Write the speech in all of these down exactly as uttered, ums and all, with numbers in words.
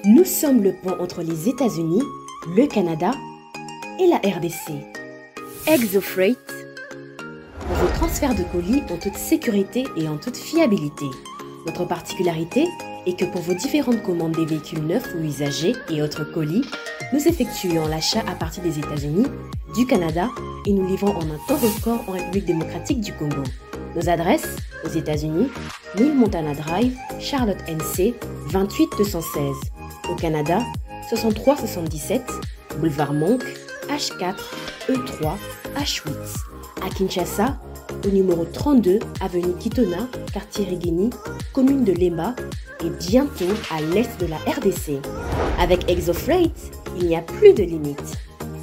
Nous sommes le pont entre les États-Unis, le Canada et la R D C. ExoFreight, pour vos transferts de colis en toute sécurité et en toute fiabilité. Notre particularité est que pour vos différentes commandes des véhicules neufs ou usagés et autres colis, nous effectuons l'achat à partir des États-Unis, du Canada et nous livrons en un temps record en République démocratique du Congo. Nos adresses aux États-Unis, mille Montana Drive, Charlotte N C, vingt-huit deux cent seize. Au Canada, soixante-trois soixante-dix-sept, Boulevard Monk, H quatre, E trois, H huit. À Kinshasa, au numéro trente-deux, avenue Kitona, quartier Rigini, commune de Lemba et bientôt à l'est de la R D C. Avec ExoFreight, il n'y a plus de limites.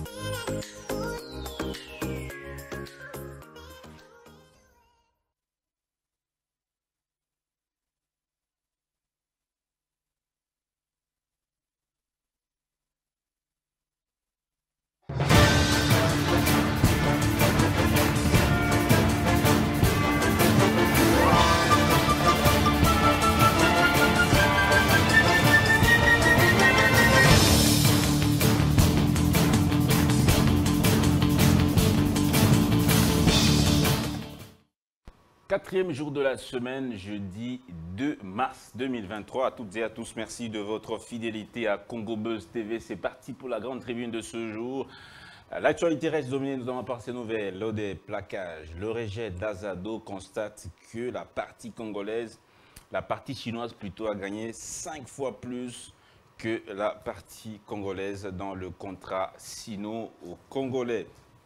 Quatrième jour de la semaine, jeudi deux mars deux mille vingt-trois. À toutes et à tous, merci de votre fidélité à Congo Buzz T V. C'est parti pour la grande tribune de ce jour. L'actualité reste dominée notamment par ces nouvelles. Lors des plaquages, le rejet d'Azado constate que la partie congolaise, la partie chinoise plutôt, a gagné cinq fois plus que la partie congolaise dans le contrat sino-congolais.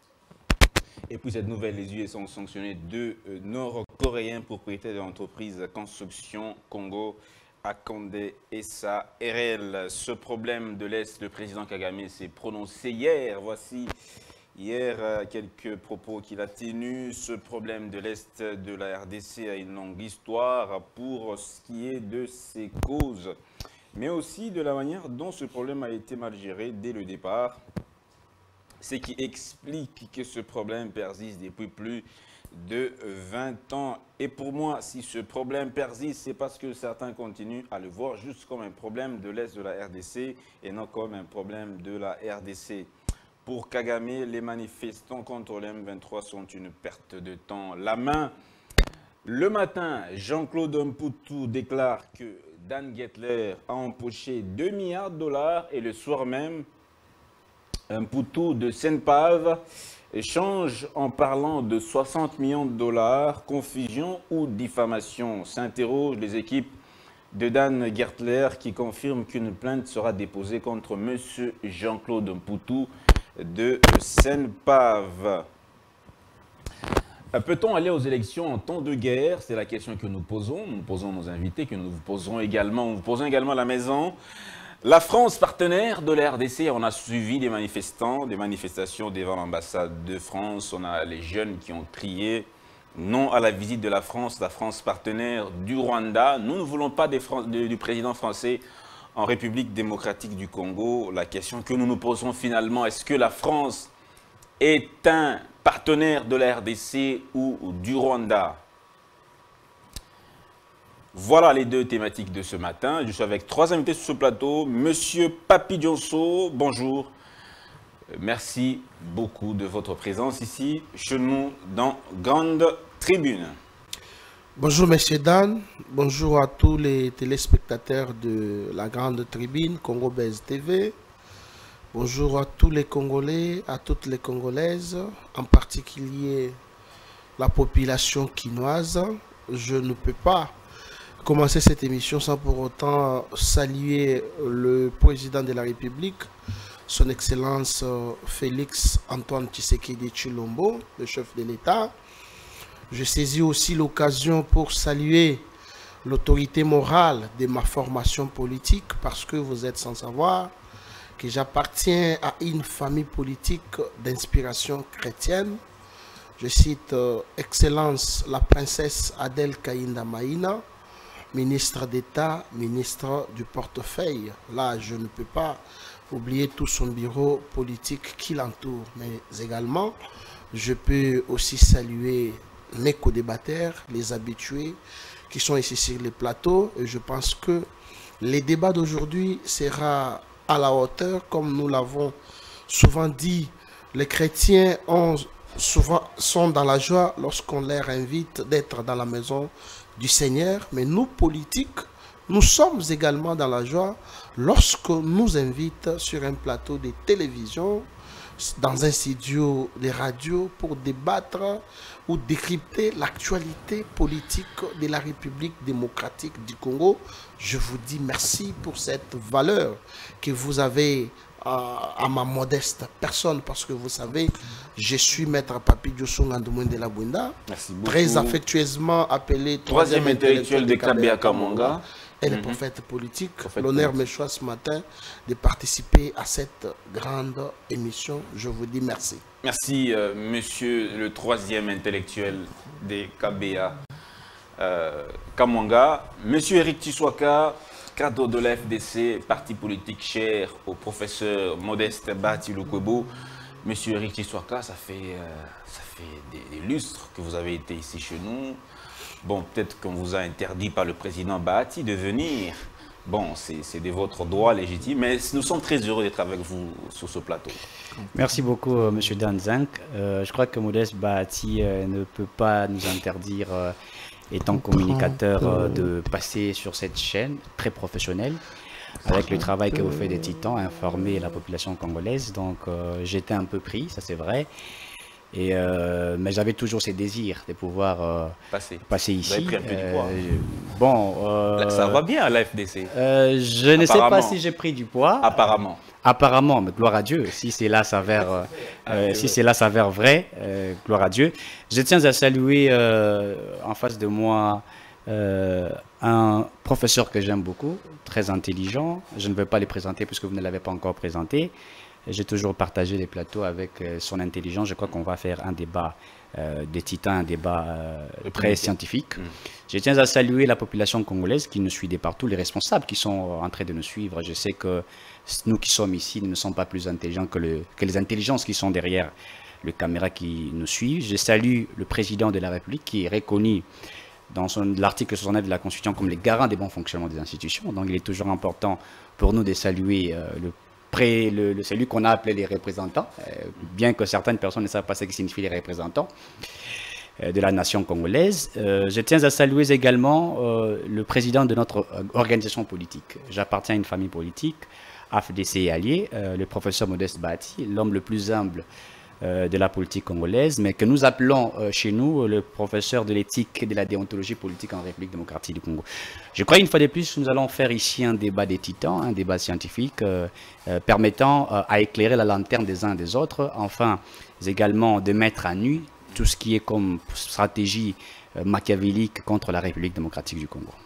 Et puis cette nouvelle, les U S A ont sanctionné deux euh, Nord-Coréens propriétaires de l'entreprise Construction Congo, Akonde et sa R L. Ce problème de l'Est, le président Kagame s'est prononcé hier. Voici hier euh, quelques propos qu'il a tenus. Ce problème de l'Est de la R D C a une longue histoire pour ce qui est de ses causes, mais aussi de la manière dont ce problème a été mal géré dès le départ. Ce qui explique que ce problème persiste depuis plus de vingt ans. Et pour moi, si ce problème persiste, c'est parce que certains continuent à le voir juste comme un problème de l'Est de la R D C et non comme un problème de la R D C. Pour Kagame, les manifestants contre le M vingt-trois sont une perte de temps. La main. Le matin, Jean-Claude Mputu déclare que Dan Gettler a empoché deux milliards de dollars et le soir même, Mputu de Senpave échange en parlant de soixante millions de dollars, confusion ou diffamation. S'interrogent les équipes de Dan Gettler qui confirment qu'une plainte sera déposée contre M. Jean-Claude Mputu de Senpave. Peut-on aller aux élections en temps de guerre? C'est la question que nous posons. Nous posons nos invités, que nous vous poserons également. Nous vous posons également à la maison. La France, partenaire de la R D C, on a suivi des manifestants, des manifestations devant l'ambassade de France. On a les jeunes qui ont crié non à la visite de la France, la France partenaire du Rwanda. Nous ne voulons pas des Fran- de, du président français en République démocratique du Congo. La question que nous nous posons finalement, est-ce que la France est un partenaire de la R D C ou du Rwanda? Voilà les deux thématiques de ce matin. Je suis avec trois invités sur ce plateau. Monsieur Papi Dionso, bonjour. Merci beaucoup de votre présence ici, chez nous, dans Grande Tribune. Bonjour, Monsieur Dan. Bonjour à tous les téléspectateurs de la Grande Tribune, Congo Buzz T V. Bonjour à tous les Congolais, à toutes les Congolaises, en particulier la population quinoise. Je ne peux pas commencer cette émission sans pour autant saluer le président de la République, son Excellence Félix Antoine Tshisekedi Tshilombo, le chef de l'État. Je saisis aussi l'occasion pour saluer l'autorité morale de ma formation politique, parce que vous êtes sans savoir que j'appartiens à une famille politique d'inspiration chrétienne. Je cite euh, Excellence la princesse Adèle Kaïnda Maïna, ministre d'État, ministre du portefeuille. Là, je ne peux pas oublier tout son bureau politique qui l'entoure. Mais également, je peux aussi saluer mes co-débatteurs, les habitués qui sont ici sur les plateaux. Et je pense que Les débats d'aujourd'hui sera à la hauteur, comme nous l'avons souvent dit. Les chrétiens ont souvent, sont dans la joie lorsqu'on leur invite d'être dans la maison du Seigneur, mais nous, politiques, nous sommes également dans la joie lorsqu'on nous invite sur un plateau de télévision, dans un studio de radio pour débattre ou décrypter l'actualité politique de la République démocratique du Congo. Je vous dis merci pour cette valeur que vous avez à, à ma modeste personne, parce que vous savez, je suis maître Papi Diosso Ngandoumouen de la Bunda, très affectueusement appelé troisième intellectuel de Kabea Kamanga. Et les prophètes politiques. L'honneur me choisit ce matin de participer à cette grande émission. Je vous dis merci. Merci, euh, monsieur le troisième intellectuel de Kabea euh, Kamanga. Monsieur Eric Tshiswaka, cadre de la F D C, parti politique cher au professeur Modeste Bahati Lukwebo. Monsieur Eric Tshiswaka, ça fait, euh, ça fait des, des lustres que vous avez été ici chez nous. Bon, peut-être qu'on vous a interdit par le président Bahati de venir. Bon, c'est de votre droit légitime, mais nous sommes très heureux d'être avec vous sur ce plateau. Merci beaucoup, euh, M. Dan Zinck. Euh, je crois que Modeste Bahati euh, ne peut pas nous interdire, euh, étant communicateur, euh, de passer sur cette chaîne très professionnelle, avec le travail que vous faites des titans, informer la population congolaise. Donc, euh, j'étais un peu pris, ça c'est vrai. Et euh, mais j'avais toujours ces désirs de pouvoir euh, passer. passer ici. Vous avez pris un peu du poids. Euh, bon, euh, ça va bien à la F D C. Euh, je ne sais pas si j'ai pris du poids. Apparemment. Apparemment, mais gloire à Dieu. Si c'est là s'avère, euh, euh, si c'est là s'avère vrai, euh, gloire à Dieu. Je tiens à saluer euh, en face de moi euh, un professeur que j'aime beaucoup, très intelligent. Je ne vais pas les présenter puisque vous ne l'avez pas encore présenté. J'ai toujours partagé les plateaux avec euh, son intelligence. Je crois qu'on va faire un débat euh, des titans, un débat euh, très scientifique. Mmh. Je tiens à saluer la population congolaise qui nous suit de partout, les responsables qui sont en train de nous suivre. Je sais que nous qui sommes ici ne sommes pas plus intelligents que, le, que les intelligences qui sont derrière le caméra qui nous suivent. Je salue le président de la République qui est reconnu dans l'article soixante-neuf de la Constitution comme le garant des bons fonctionnements des institutions. Donc il est toujours important pour nous de saluer euh, le Le, le, celui qu'on a appelé les représentants, euh, bien que certaines personnes ne savent pas ce que signifient les représentants euh, de la nation congolaise. Euh, je tiens à saluer également euh, le président de notre euh, organisation politique. J'appartiens à une famille politique, A F D C et alliés, euh, le professeur Modeste Bahati, l'homme le plus humble euh, de la politique congolaise, mais que nous appelons euh, chez nous le professeur de l'éthique et de la déontologie politique en République démocratique du Congo. Je crois une fois de plus, nous allons faire ici un débat des titans, un débat scientifique euh, euh, permettant euh, à éclairer la lanterne des uns et des autres, enfin également de mettre à nu tout ce qui est comme stratégie euh, machiavélique contre la République démocratique du Congo.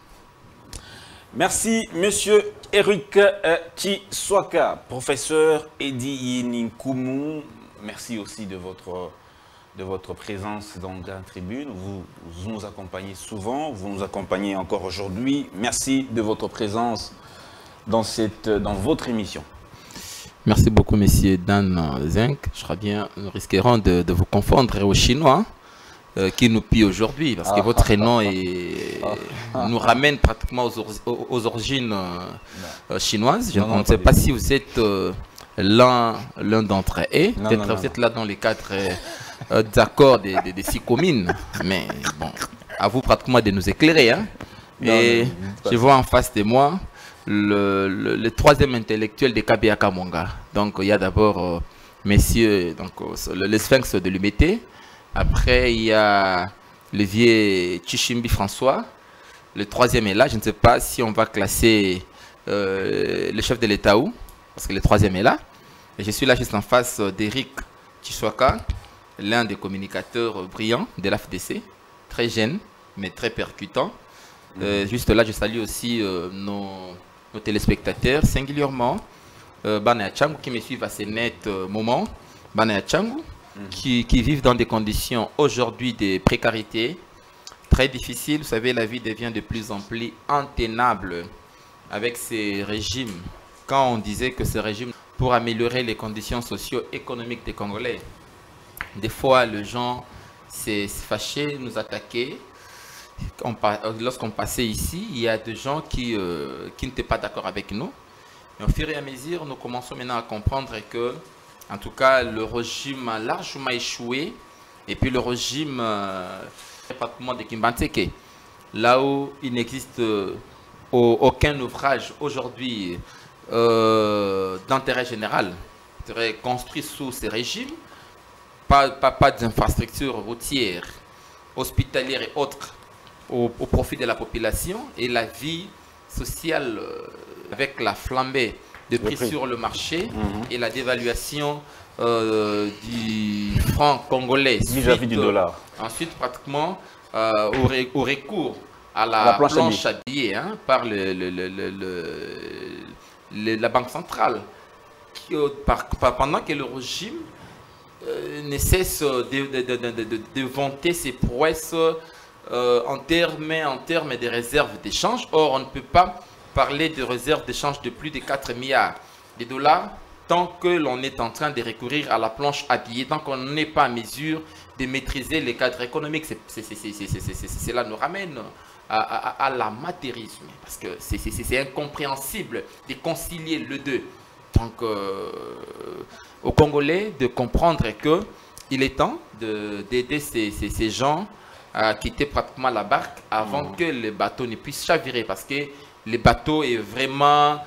Merci, monsieur Eric euh, Tshiswaka, professeur Edi Yininkumu. Merci aussi de votre, de votre présence dans la tribune. Vous, vous nous accompagnez souvent, vous nous accompagnez encore aujourd'hui. Merci de votre présence dans, cette, dans votre émission. Merci beaucoup, monsieur Dan Zinck. Je crois bien, nous risquerons de, de vous confondre aux Chinois euh, qui nous pillent aujourd'hui, parce que ah, votre ah, nom ah, est, ah, nous ramène pratiquement aux, aux, aux origines euh, chinoises. Je non, ne sais pas, pas si vous êtes... Euh, l'un d'entre eux, peut-être vous êtes là dans les quatre euh, accords des, des, des six communes, mais bon, à vous pratiquement de nous éclairer. Hein. Non, et non, non, je vois en face de moi le, le, le troisième intellectuel de Kabea Kamanga. Donc il y a d'abord euh, messieurs, donc, euh, le, le sphinx de l'U M T, après il y a le vieux Tshishimbi François, le troisième est là, je ne sais pas si on va classer euh, le chef de l'État où, parce que le troisième est là. Et je suis là juste en face d'Eric Tshiswaka, l'un des communicateurs brillants de l'A F D C, très jeune, mais très percutant. Mmh. Euh, juste là, je salue aussi euh, nos, nos téléspectateurs, singulièrement euh, Bana Changu, qui me suivent à ces nets euh, moments, Bana Changu, mmh. qui, qui vivent dans des conditions aujourd'hui de précarité très difficiles. Vous savez, la vie devient de plus en plus intenable avec ces régimes. Quand on disait que ce régime, pour améliorer les conditions socio-économiques des Congolais, des fois les gens s'est fâché, nous attaquaient. lorsqu'on passait ici, il y a des gens qui, euh, qui n'étaient pas d'accord avec nous. Mais au fur et à mesure, nous commençons maintenant à comprendre que, en tout cas, le régime a largement échoué. Et puis le régime, euh, pratiquement de Kimbanteke, là où il n'existe euh, aucun ouvrage aujourd'hui euh, d'intérêt général, construit sous ces régimes, pas, pas, pas d'infrastructures routières, hospitalières et autres au, au profit de la population, et la vie sociale euh, avec la flambée de prix, prix sur le marché mmh. et la dévaluation euh, du franc congolais vis-à-vis du dollar. Ensuite, pratiquement euh, au, ré, au recours à la, la planche, planche à billets hein, par le, le, le, le, le, la Banque centrale, qui, par, par, pendant que le régime euh, ne cesse de, de, de, de, de, de vanter ses prouesses euh, en termes en termes de réserves d'échange. Or, on ne peut pas parler de réserves d'échange de plus de quatre milliards de dollars tant que l'on est en train de recourir à la planche à billets, tant qu'on n'est pas en mesure de maîtriser les cadres économiques. Cela nous ramène à, à, à l'amateurisme, parce que c'est incompréhensible de concilier le deux. Donc, euh, aux Congolais de comprendre qu'il est temps d'aider ces, ces, ces gens à quitter pratiquement la barque avant mmh. que le bateau ne puisse chavirer, parce que le bateau est vraiment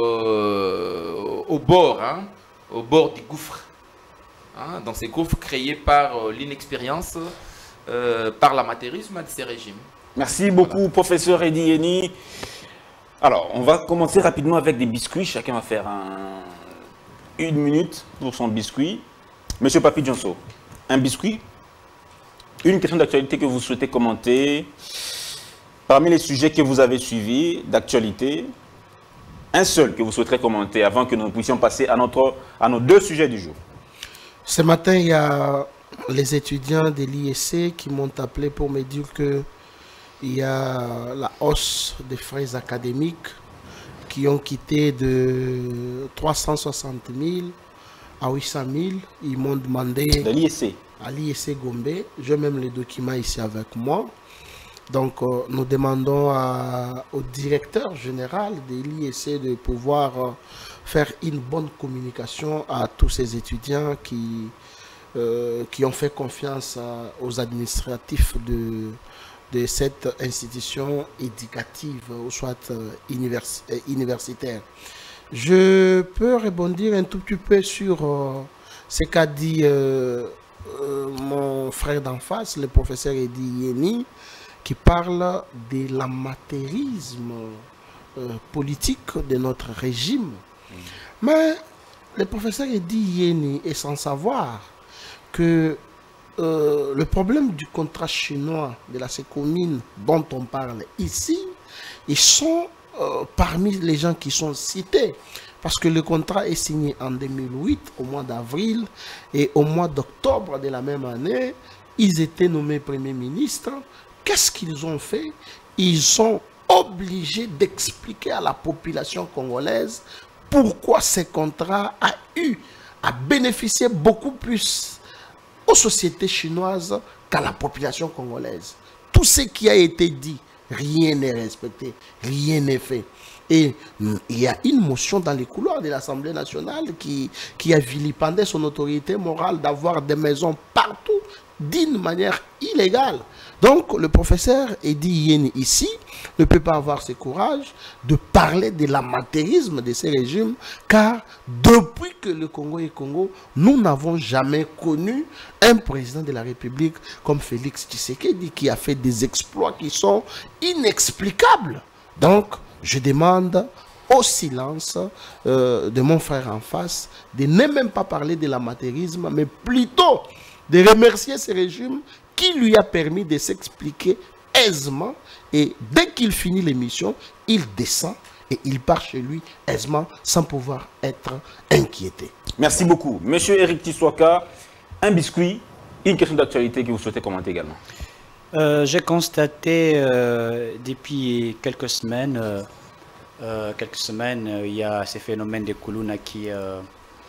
euh, au bord, hein, au bord du gouffre. Hein, dans ces gouffres créés par euh, l'inexpérience, euh, par l'amateurisme de ces régimes. Merci beaucoup, voilà. Professeur Eddy Yeni. Alors, on va commencer rapidement avec des biscuits. Chacun va faire un, une minute pour son biscuit. Monsieur Papi Djonso, un biscuit, une question d'actualité que vous souhaitez commenter, parmi les sujets que vous avez suivis d'actualité, un seul que vous souhaiterez commenter avant que nous puissions passer à, notre, à nos deux sujets du jour. Ce matin, il y a les étudiants de l'I S C qui m'ont appelé pour me dire que il y a la hausse des frais académiques qui ont quitté de trois cent soixante mille à huit cent mille. Ils m'ont demandé de l'I S C. À l'I S C Gombe. J'ai même les documents ici avec moi. Donc, euh, nous demandons à, au directeur général de l'I S C de pouvoir euh, faire une bonne communication à tous ces étudiants qui, euh, qui ont fait confiance à, aux administratifs de, de cette institution éducative, ou soit euh, univers, euh, universitaire. Je peux rebondir un tout petit peu sur euh, ce qu'a dit euh, euh, mon frère d'en face, le professeur Eddy Yeni, qui parle de l'amateurisme euh, politique de notre régime. Mmh. Mais le professeur Eddy Yeni est sans savoir que euh, le problème du contrat chinois de la Sécomine dont on parle ici, ils sont euh, parmi les gens qui sont cités. Parce que le contrat est signé en deux mille huit, au mois d'avril, et au mois d'octobre de la même année, ils étaient nommés premiers ministres. Qu'est-ce qu'ils ont fait? Ils sont obligés d'expliquer à la population congolaise pourquoi ce contrat a eu à bénéficier beaucoup plus aux sociétés chinoises qu'à la population congolaise. Tout ce qui a été dit, rien n'est respecté, rien n'est fait. Et il y a une motion dans les couloirs de l'Assemblée nationale qui, qui a vilipendé son autorité morale d'avoir des maisons partout d'une manière illégale. Donc, le professeur Eddy Yeni ici ne peut pas avoir ce courage de parler de l'amateurisme de ces régimes, car depuis que le Congo est Congo, nous n'avons jamais connu un président de la République comme Félix Tshisekedi qui a fait des exploits qui sont inexplicables. Donc, je demande au silence euh, de mon frère en face de ne même pas parler de l'amateurisme, mais plutôt de remercier ce régime qui lui a permis de s'expliquer aisément, et dès qu'il finit l'émission, il descend et il part chez lui aisément sans pouvoir être inquiété. Merci beaucoup. Monsieur Eric Tissoaka, un biscuit, une question d'actualité que vous souhaitez commenter également. Euh, J'ai constaté euh, depuis quelques semaines, euh, euh, quelques semaines, euh, il y a ces phénomènes de Kuluna qui, euh,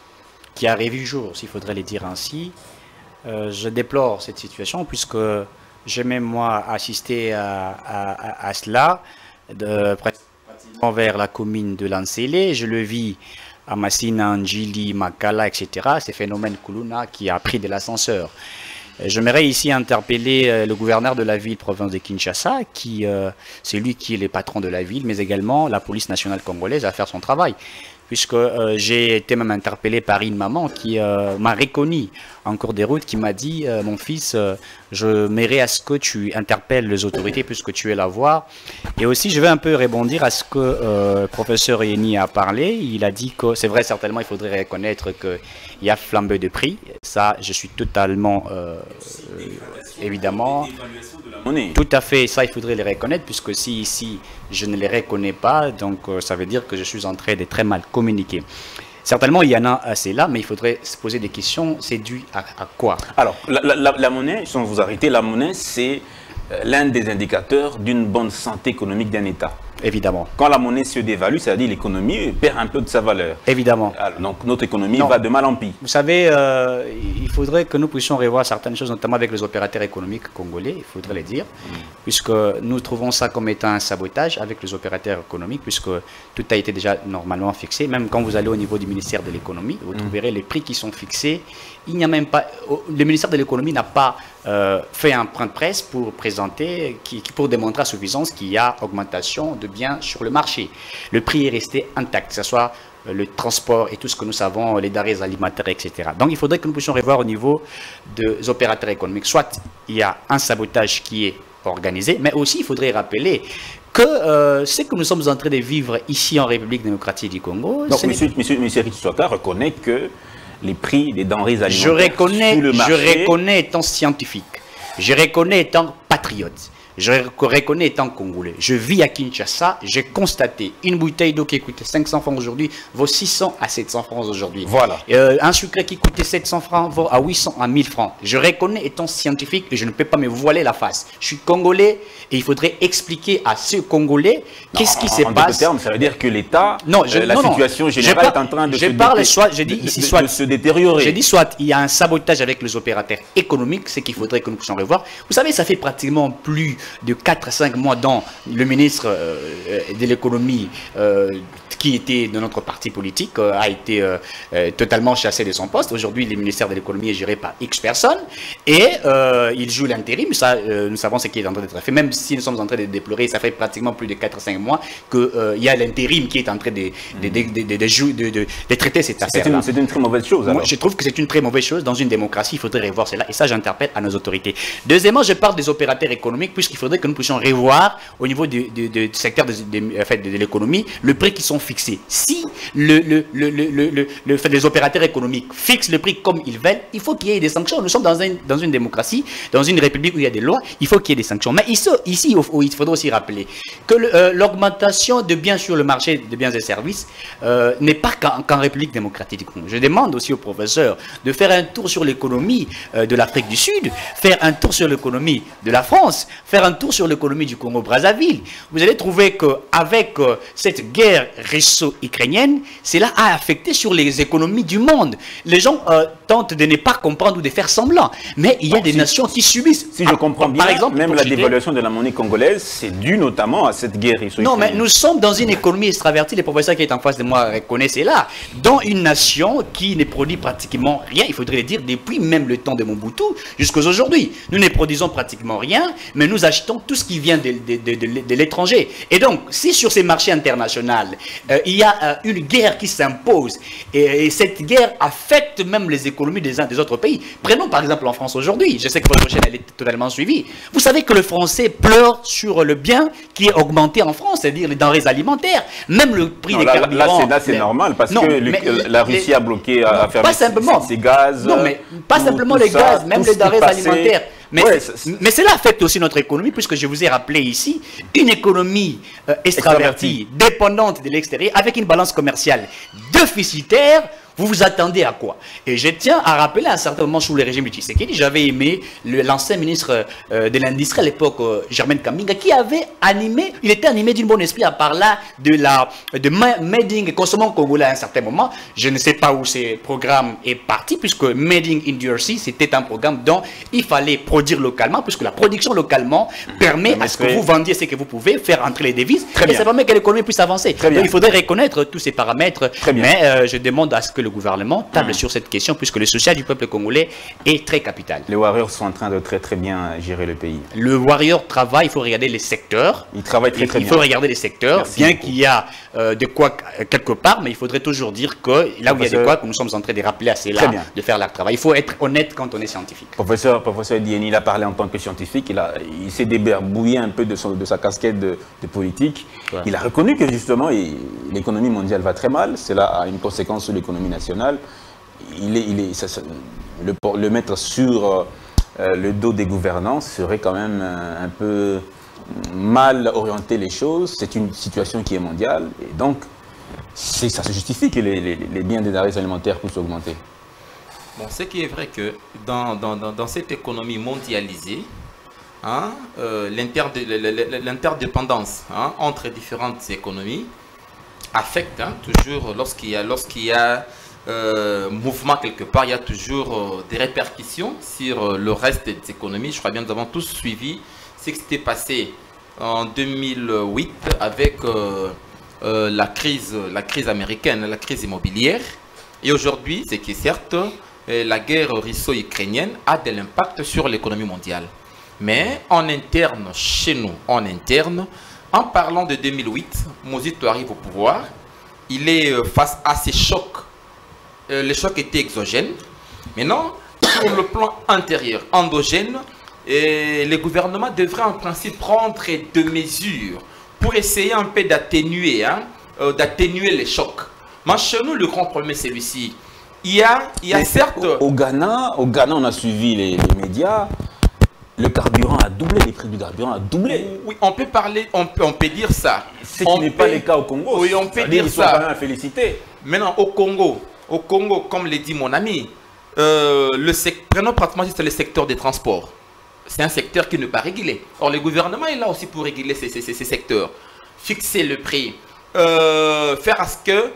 qui arrivent du jour, s'il faudrait les dire ainsi. Euh, je déplore cette situation puisque j'ai même moi assisté à, à, à, à cela, de, pratiquement vers la commune de Lansele. Je le vis à Massina, Njili, Makala, et cetera. C'est phénomène Kuluna qui a pris de l'ascenseur. J'aimerais ici interpeller le gouverneur de la ville, province de Kinshasa, qui euh, c'est lui qui est le patron de la ville, mais également la police nationale congolaise à faire son travail. Puisque euh, j'ai été même interpellé par une maman qui euh, m'a reconnu en cours des routes, qui m'a dit euh, « Mon fils, euh, je m'irai à ce que tu interpelles les autorités puisque tu es la voix. » Et aussi, je vais un peu rebondir à ce que euh, le professeur Yeni a parlé. Il a dit que c'est vrai, certainement, il faudrait reconnaître qu'il y a flambé de prix. Ça, je suis totalement, euh, euh, évidemment... Tout à fait, ça il faudrait les reconnaître, puisque si ici je ne les reconnais pas, donc euh, ça veut dire que je suis en train de très mal communiquer. Certainement il y en a assez là, mais il faudrait se poser des questions, c'est dû à, à quoi? Alors, la, la, la monnaie, sans vous arrêter, la monnaie c'est l'un des indicateurs d'une bonne santé économique d'un État. Évidemment. Quand la monnaie se dévalue, c'est-à-dire l'économie perd un peu de sa valeur. Évidemment. Alors, donc notre économie non. va de mal en pis. Vous savez, euh, il faudrait que nous puissions revoir certaines choses, notamment avec les opérateurs économiques congolais, il faudrait les dire, mmh. puisque nous trouvons ça comme étant un sabotage avec les opérateurs économiques, puisque tout a été déjà normalement fixé. Même quand vous allez au niveau du ministère de l'économie, vous mmh. trouverez les prix qui sont fixés. Il n'y a même pas, le ministère de l'économie n'a pas euh, fait un point de presse pour présenter, qui, pour démontrer à suffisance qu'il y a augmentation de biens sur le marché. Le prix est resté intact, que ce soit le transport et tout ce que nous savons, les denrées alimentaires, et cetera. Donc il faudrait que nous puissions revoir au niveau des opérateurs économiques. Soit il y a un sabotage qui est organisé, mais aussi il faudrait rappeler que euh, ce que nous sommes en train de vivre ici en République démocratique du Congo... Donc monsieur, monsieur, monsieur Richard reconnaît que les prix des denrées alimentaires je reconnais, sur le marché... Je reconnais étant scientifique, je reconnais étant patriote, je reconnais étant congolais. Je vis à Kinshasa, j'ai constaté une bouteille d'eau qui coûtait cinq cents francs aujourd'hui vaut six cents à sept cents francs aujourd'hui. Voilà. Euh, un sucre qui coûtait sept cents francs vaut à huit cents à mille francs. Je reconnais étant scientifique et je ne peux pas me voiler la face. Je suis congolais et il faudrait expliquer à ces Congolais qu'est-ce qui se passe. En d'autres termes, ça veut dire que l'État, non, je, euh, la non, situation non. générale pas, est en train de, je se, parle dé soit, je dis de, ici, de, soit, de se détériorer. Je dis soit il y a un sabotage avec les opérateurs économiques, c'est qu'il faudrait que nous puissions revoir. Vous savez, ça fait pratiquement plus de quatre à cinq mois dont le ministre euh, de l'économie euh, qui était de notre parti politique euh, a été euh, euh, totalement chassé de son poste. Aujourd'hui, le ministère de l'économie est géré par X personnes et euh, il joue l'intérim. Ça, euh, nous savons ce qui est en train d'être fait. Même si nous sommes en train de déplorer, ça fait pratiquement plus de quatre à cinq mois qu'il euh, y a l'intérim qui est en train de, de, de, de, de, de, de, de traiter cette affaire-là. C'est une, une très mauvaise chose. Alors. Moi, je trouve que c'est une très mauvaise chose. Dans une démocratie, il faudrait revoir cela. Et ça, j'interpelle à nos autorités. Deuxièmement, je parle des opérateurs économiques puisqu'il faudrait que nous puissions revoir au niveau du, du, du secteur de, de, en fait, de, de l'économie le prix qui sont fixés. Si le, le, le, le, le, le, le fait des opérateurs économiques fixent le prix comme ils veulent, il faut qu'il y ait des sanctions. Nous sommes dans, un, dans une démocratie, dans une république où il y a des lois, il faut qu'il y ait des sanctions. Mais ici, ici il faudrait aussi rappeler que l'augmentation euh, de biens sur le marché de biens et services euh, n'est pas qu'en qu'en République démocratique du Congo. Je demande aussi au professeur de faire un tour sur l'économie euh, de l'Afrique du Sud, faire un tour sur l'économie de la France, faire un tour sur l'économie du Congo-Brazzaville. Vous allez trouver qu'avec euh, cette guerre russo-ukrainienne, cela a affecté sur les économies du monde. Les gens euh, tentent de ne pas comprendre ou de faire semblant, mais il y a bon, des si, nations qui subissent. Si je comprends bien, par exemple, même la dévaluation de la monnaie congolaise, c'est dû notamment à cette guerre russo-ukrainienne. Non, mais nous sommes dans une économie extravertie, les professeurs qui est en face de moi reconnaissent cela, dans une nation qui ne produit pratiquement rien, il faudrait le dire, depuis même le temps de Mobutu jusqu'à aujourd'hui. Nous ne produisons pratiquement rien, mais nous achetons tout ce qui vient de, de, de, de, de l'étranger. Et donc, si sur ces marchés internationaux, euh, il y a euh, une guerre qui s'impose, et, et cette guerre affecte même les économies des uns des autres pays. Prenons par exemple en France aujourd'hui, je sais que votre chaîne elle est totalement suivie. Vous savez que le français pleure sur le bien qui est augmenté en France, c'est-à-dire les denrées alimentaires, même le prix non, des là, carburants. Là, c'est normal, parce non, que le, la Russie les, a bloqué, non, a fermé ses, ses gaz. Non, mais pas tout, simplement tout les ça, gaz, même les denrées alimentaires. Mais, ouais, mais cela affecte aussi notre économie, puisque je vous ai rappelé ici, une économie euh, extravertie, dépendante de l'extérieur, avec une balance commerciale déficitaire. Vous vous attendez à quoi? Et je tiens à rappeler à un certain moment sous le régime du Tshisekedi, j'avais aimé l'ancien ministre euh, de l'Industrie à l'époque, euh, Germaine Kaminga, qui avait animé, il était animé d'une bonne esprit à parler de la de Made in Consommons Congolais à un certain moment. Je ne sais pas où ce programme est parti, puisque Made in D R C, c'était un programme dont il fallait produire localement, puisque la production localement permet à ce que vous vendiez ce que vous pouvez, faire entrer les devises, Très et bien. ça permet que l'économie puisse avancer. Très Donc bien. il faudrait reconnaître tous ces paramètres, Très bien. mais euh, je demande à ce que le gouvernement table mmh. sur cette question, puisque le social du peuple congolais est très capital. Les Warriors sont en train de très très bien gérer le pays. Le Warrior travaille, il faut regarder les secteurs. Il travaille très très il bien. Il faut regarder les secteurs, Merci bien qu'il y a euh, de quoi quelque part, mais il faudrait toujours dire que là où il y a de quoi, que nous sommes en train de rappeler à ceux-là de faire leur travail. Il faut être honnête quand on est scientifique. Professeur, professeur Diény, il a parlé en tant que scientifique, il, a, il s'est débarbouillé un peu de, son, de sa casquette de, de politique. Ouais. Il a reconnu que justement l'économie mondiale va très mal, cela a une conséquence sur l'économie nationale. Il est, il est, ça, ça, le, le mettre sur euh, le dos des gouvernants serait quand même euh, un peu mal orienter les choses. C'est une situation qui est mondiale et donc ça se justifie que les, les, les biens des denrées alimentaires puissent augmenter. Bon, ce qui est vrai que dans, dans, dans, dans cette économie mondialisée, hein, euh, l'interdépendance hein, entre différentes économies affecte hein, toujours, lorsqu'il y a, lorsqu'il y a euh, mouvement quelque part, il y a toujours euh, des répercussions sur euh, le reste des économies. Je crois bien que nous avons tous suivi ce qui s'était passé en deux mille huit avec euh, euh, la, crise, la crise américaine, la crise immobilière. Et aujourd'hui, c'est que certes, euh, la guerre russo-ukrainienne a de l'impact sur l'économie mondiale. Mais en interne, chez nous, en interne, en parlant de deux mille huit, Mozito arrive au pouvoir, il est euh, face à ces chocs. Euh, les chocs étaient exogènes. Maintenant, sur le plan intérieur, endogène, et les gouvernements devraient en principe prendre des mesures pour essayer un peu d'atténuer hein, euh, d'atténuer les chocs. Mais chez nous, le grand problème est celui-ci. Il y a, il y a certes... Au, au, Ghana, au Ghana, on a suivi les, les médias. Le carburant a doublé, les prix du carburant a doublé. Oui, on peut parler, on peut, on peut dire ça. Ce qui n'est pas le cas au Congo. Oui, on peut dire, dire ça. Ils sont quand même à féliciter. Maintenant, au Congo, au Congo, comme l'a dit mon ami, euh, le prenons pratiquement juste le secteur des transports. C'est un secteur qui n'est pas régulé. Or, le gouvernement est là aussi pour réguler ces, ces, ces secteurs. Fixer le prix, euh, faire à ce que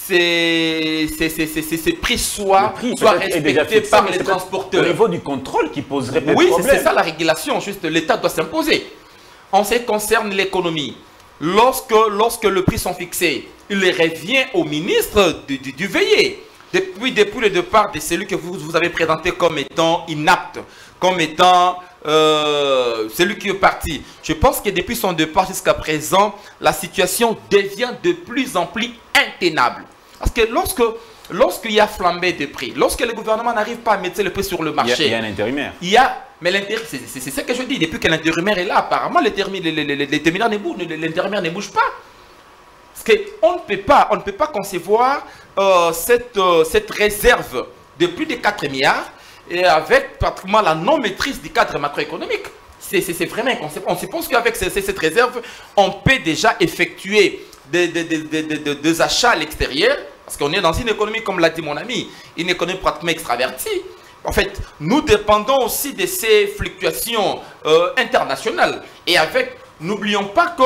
ces, ces, ces, ces, ces prix soient, prix soient respectés fixé, par les transporteurs. Au niveau du contrôle qui poserait pas oui, de problème. Oui, c'est ça la régulation. Juste, l'État doit s'imposer. En ce qui concerne l'économie, lorsque, lorsque le prix sont fixés, il revient au ministre du, du, du veiller. Depuis, depuis le départ de celui que vous, vous avez présenté comme étant inapte, comme étant euh, celui qui est parti. Je pense que depuis son départ jusqu'à présent, la situation devient de plus en plus intenable. Parce que lorsque lorsqu'il y a flambé de prix, lorsque le gouvernement n'arrive pas à mettre le prix sur le marché, il y a, il y a un intérimaire. Il y a, mais l'intérimaire, c'est ce que je dis, depuis que l'intérimaire est là, apparemment l'intérimaire ne bouge, l'intérimaire ne bouge pas. Parce qu'on ne peut pas, on ne peut pas concevoir euh, cette, euh, cette réserve de plus de quatre milliards et avec pratiquement la non-maîtrise du cadre macroéconomique. C'est vraiment inconcevable. On se pense qu'avec cette réserve, on peut déjà effectuer des, des, des, des, des, des achats à l'extérieur, parce qu'on est dans une économie, comme l'a dit mon ami, une économie pratiquement extravertie. En fait, nous dépendons aussi de ces fluctuations euh, internationales. Et avec, n'oublions pas que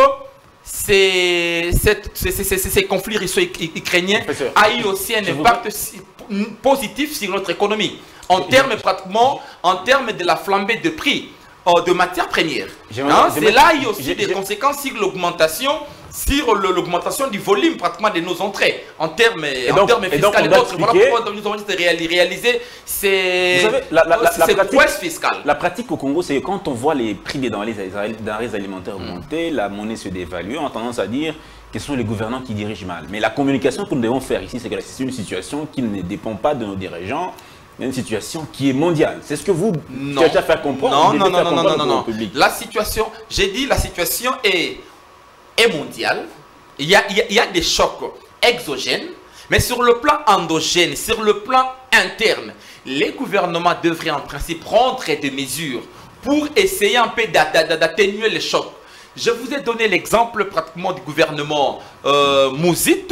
ces, cette, ces, ces, ces, ces conflits russo-ukrainiens a eu aussi un impact positif sur notre économie. En termes pratiquement, en termes de la flambée de prix euh, de matières premières. Hein, c'est là il y a aussi des conséquences sur l'augmentation, sur l'augmentation du volume pratiquement de nos entrées en termes fiscaux et d'autres. Voilà pourquoi nous avons réalisé ces prouesses fiscales. La pratique au Congo, c'est que quand on voit les prix des denrées alimentaires augmenter, mm. la monnaie se dévalue, on a tendance à dire que ce sont les gouvernants qui dirigent mal. Mais la communication que nous devons faire ici, c'est que c'est une situation qui ne dépend pas de nos dirigeants. Une situation qui est mondiale. C'est ce que vous cherchez à faire comprendre. Non, non, non, non, non, non, non. La situation, j'ai dit, la situation est, est mondiale. Il y, a, il, y a, il y a des chocs exogènes, mais sur le plan endogène, sur le plan interne, les gouvernements devraient en principe prendre des mesures pour essayer un peu d'atténuer les chocs. Je vous ai donné l'exemple pratiquement du gouvernement euh, Mouzitou.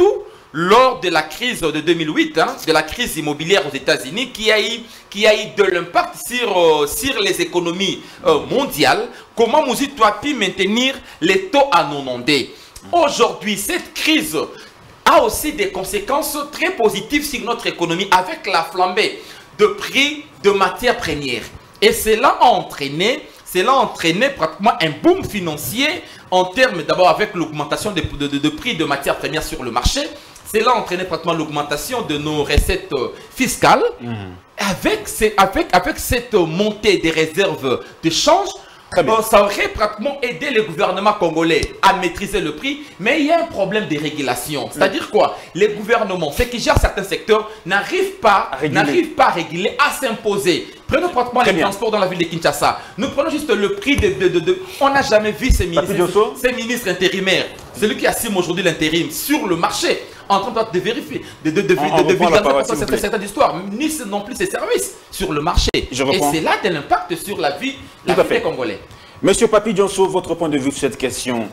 lors de la crise de deux mille huit, hein, de la crise immobilière aux États-Unis, qui a eu, qui a eu de l'impact sur, euh, sur les économies euh, mondiales. Comment Mouzi doit pu maintenir les taux à non-ondés. Aujourd'hui, cette crise a aussi des conséquences très positives sur notre économie avec la flambée de prix de matières premières. Et cela a entraîné, cela a entraîné pratiquement un boom financier en termes d'abord avec l'augmentation de, de, de, de prix de matières premières sur le marché. Cela a entraîné pratiquement l'augmentation de nos recettes fiscales. Mmh. Avec, ces, avec, avec cette montée des réserves de change, bon, ça aurait pratiquement aidé le gouvernement congolais à maîtriser le prix, mais il y a un problème de régulation. C'est-à-dire quoi? Les gouvernements, ceux qui gèrent certains secteurs, n'arrivent pas, n'arrivent pas à réguler, à s'imposer. Prenons pratiquement les transports dans la ville de Kinshasa. Nous prenons juste le prix de... de, de, de... On n'a jamais vu ces ministres, ces ministres intérimaires, celui qui assume aujourd'hui l'intérim sur le marché, en train de vérifier, de, de, de, on, de, de, de, de certaines histoires, ni non plus ses services sur le marché. Et c'est là de l'impact sur la vie, la vie des Congolais. Monsieur Papi Dionso, votre point de vue sur cette question,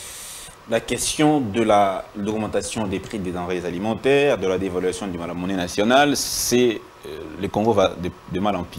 la question de l'augmentation des prix des denrées alimentaires, de la dévaluation de la monnaie nationale, c'est euh, le Congo va de, de mal en pis.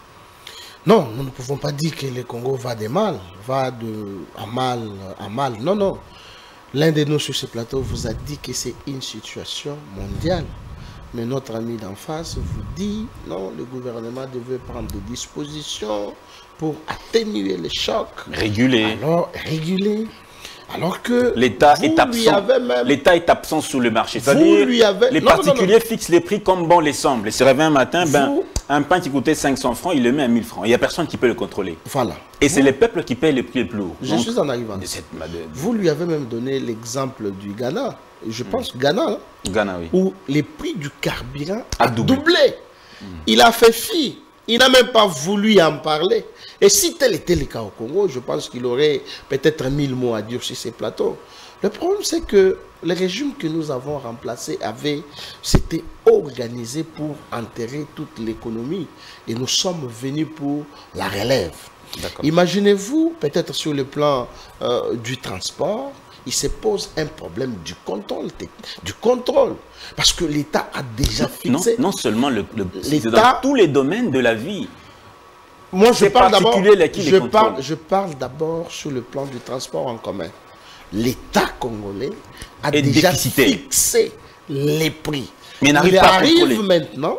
Non, nous ne pouvons pas dire que le Congo va de mal, va de à mal à mal. Non, non. L'un de nous sur ce plateau vous a dit que c'est une situation mondiale. Mais notre ami d'en face vous dit non, le gouvernement devait prendre des dispositions pour atténuer les chocs. Réguler. Alors, réguler. Alors que l'État est absent. L'État est absent sur le marché. C'est-à-dire les non, particuliers non, non. fixent les prix comme bon les semble. Et se réveille un matin, ben, un pain qui coûtait cinq cents francs, il le met à mille francs. Il n'y a personne qui peut le contrôler. Voilà. Et c'est les peuples qui payent les prix les plus hauts. Je Donc, suis en arrivant. De cette... Vous lui avez même donné l'exemple du Ghana. Je pense mmh. Ghana, hein, Ghana oui. où les prix du carburant a doublé. doublé. Mmh. Il a fait fi. Il n'a même pas voulu en parler. Et si tel était le cas au Congo, je pense qu'il aurait peut-être mille mots à dire sur ces plateaux. Le problème, c'est que le régime que nous avons remplacé avait, s'était organisé pour enterrer toute l'économie. Et nous sommes venus pour la relève. Imaginez-vous, peut-être sur le plan euh, du transport, il se pose un problème du contrôle. Du contrôle parce que l'État a déjà fixé... Non, non seulement le, le, dans tous les domaines de la vie. Moi, je parle d'abord je parle, je parle d'abord sur le plan du transport en commun. L'État congolais a Et déjà déficitaire. fixé les prix. Mais il il pas arrive maintenant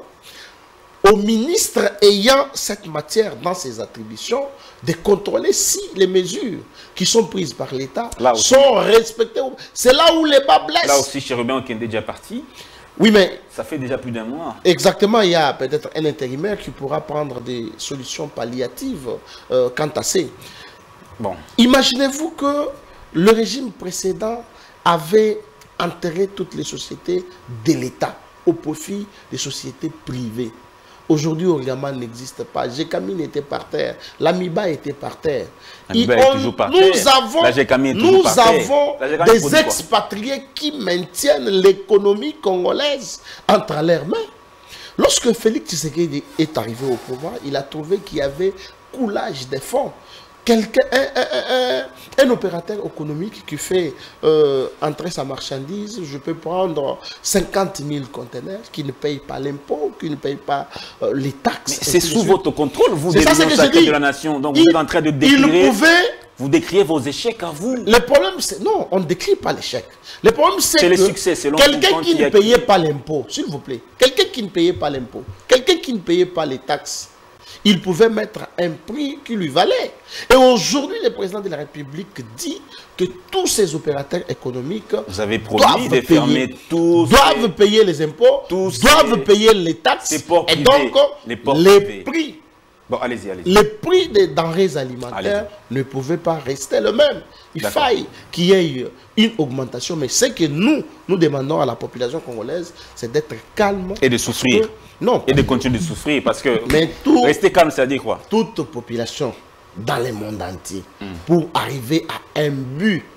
au ministre ayant cette matière dans ses attributions de contrôler si les mesures qui sont prises par l'État sont respectées. C'est là où les bas blessent. Là aussi, Chérubin qui est déjà parti. Oui, mais... Ça fait déjà plus d'un mois. Exactement, il y a peut-être un intérimaire qui pourra prendre des solutions palliatives euh, quant à ces. Bon. Imaginez-vous que le régime précédent avait enterré toutes les sociétés de l'État au profit des sociétés privées. Aujourd'hui, Oriama n'existe pas. Gécamine était par terre. L'Amiba était par terre. L'Amiba est toujours par terre. Nous avons, La Gécamine est nous toujours par avons terre. des expatriés qui maintiennent l'économie congolaise entre leurs mains. Lorsque Félix Tshisekedi est arrivé au pouvoir, il a trouvé qu'il y avait coulage des fonds. Quelqu'un, un, un, un, un opérateur économique qui fait euh, entrer sa marchandise, je peux prendre cinquante mille conteneurs qui ne payent pas l'impôt, qui ne payent pas euh, les taxes. C'est sous votre contrôle, vous décrivez de la nation. Donc il, vous êtes en train de décrire, pouvait, vous décrivez vos échecs à vous. Le problème, c'est non, on ne décrit pas l'échec. Le problème, c'est que le succès, quelqu'un qui ne payait pas l'impôt, s'il vous plaît, quelqu'un qui ne payait pas l'impôt, quelqu'un qui ne payait pas les taxes, il pouvait mettre un prix qui lui valait. Et aujourd'hui, le président de la République dit que tous ces opérateurs économiques Vous avez promis de fermer payer, tous doivent les, payer les impôts, tous doivent les, payer les taxes. Les ports et privés, donc, les, ports les privés. prix, bon, allez-y, allez-y. les prix des denrées alimentaires ne pouvaient pas rester le même. Il faille qu'il y ait une augmentation. Mais ce que nous, nous demandons à la population congolaise, c'est d'être calme. Et de souffrir. Que, non. Et de continuer de souffrir. Parce que mais tout, rester calme, ça dit quoi? Toute population dans le monde entier, mm. pour arriver à un but,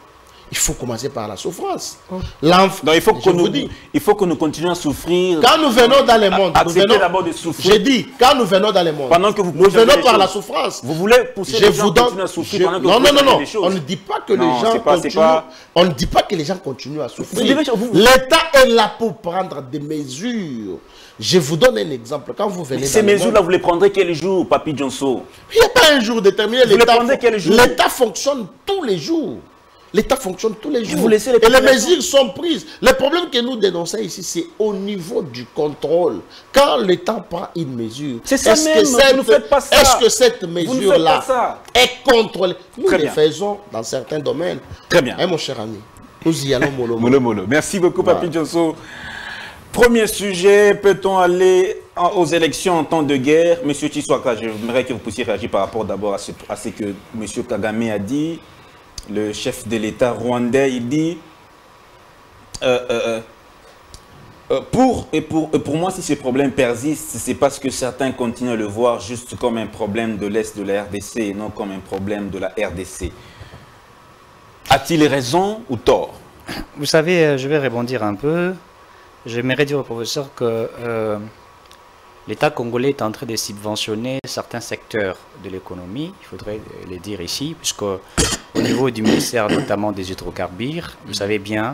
il faut commencer par la souffrance. Oh. Donc il faut, que nous, il faut que nous continuions à souffrir. Quand nous venons dans le monde, nous venons d'abord de souffrir. J'ai dit, quand nous venons dans le monde, pendant que vous nous venons par la souffrance. Vous voulez pousser je les gens vous donne, continuer à souffrir je, pendant que non, vous non, non, non, des choses. on ne dit pas que non, les gens pas, continuent. Pas... On ne dit pas que les gens continuent à souffrir. L'État est là pour prendre des mesures. Je vous donne un exemple. Quand vous venez ces mesures-là, vous les prendrez quel jour, Papi Johnson? Il n'y a pas un jour déterminé. L'État fon... fonctionne tous les jours. L'État fonctionne tous les jours. Vous laissez les et les mesures sont prises. Le problème que nous dénonçons ici, c'est au niveau du contrôle. Quand l'État prend une mesure, c'est ça même, cette... vous ne faites pas ça. Est-ce que cette mesure-là est contrôlée? Nous Très le bien. faisons dans certains domaines. Très bien. Hein, mon cher ami, nous y allons mollo mollo. mollo. Merci beaucoup, voilà. Papi Johnson. Premier sujet, peut-on aller aux élections en temps de guerre? Monsieur Tshisekedi, j'aimerais que vous puissiez réagir par rapport d'abord à ce, à ce que Monsieur Kagame a dit. Le chef de l'État rwandais, il dit euh, euh, euh, pour, et pour, pour moi, si ce problème persiste, c'est parce que certains continuent à le voir juste comme un problème de l'Est de la R D C et non comme un problème de la R D C. A-t-il raison ou tort? Vous savez, je vais rebondir un peu. J'aimerais dire au professeur que euh, l'État congolais est en train de subventionner certains secteurs de l'économie, il faudrait le dire ici, puisque au niveau du ministère notamment des hydrocarbures, vous savez bien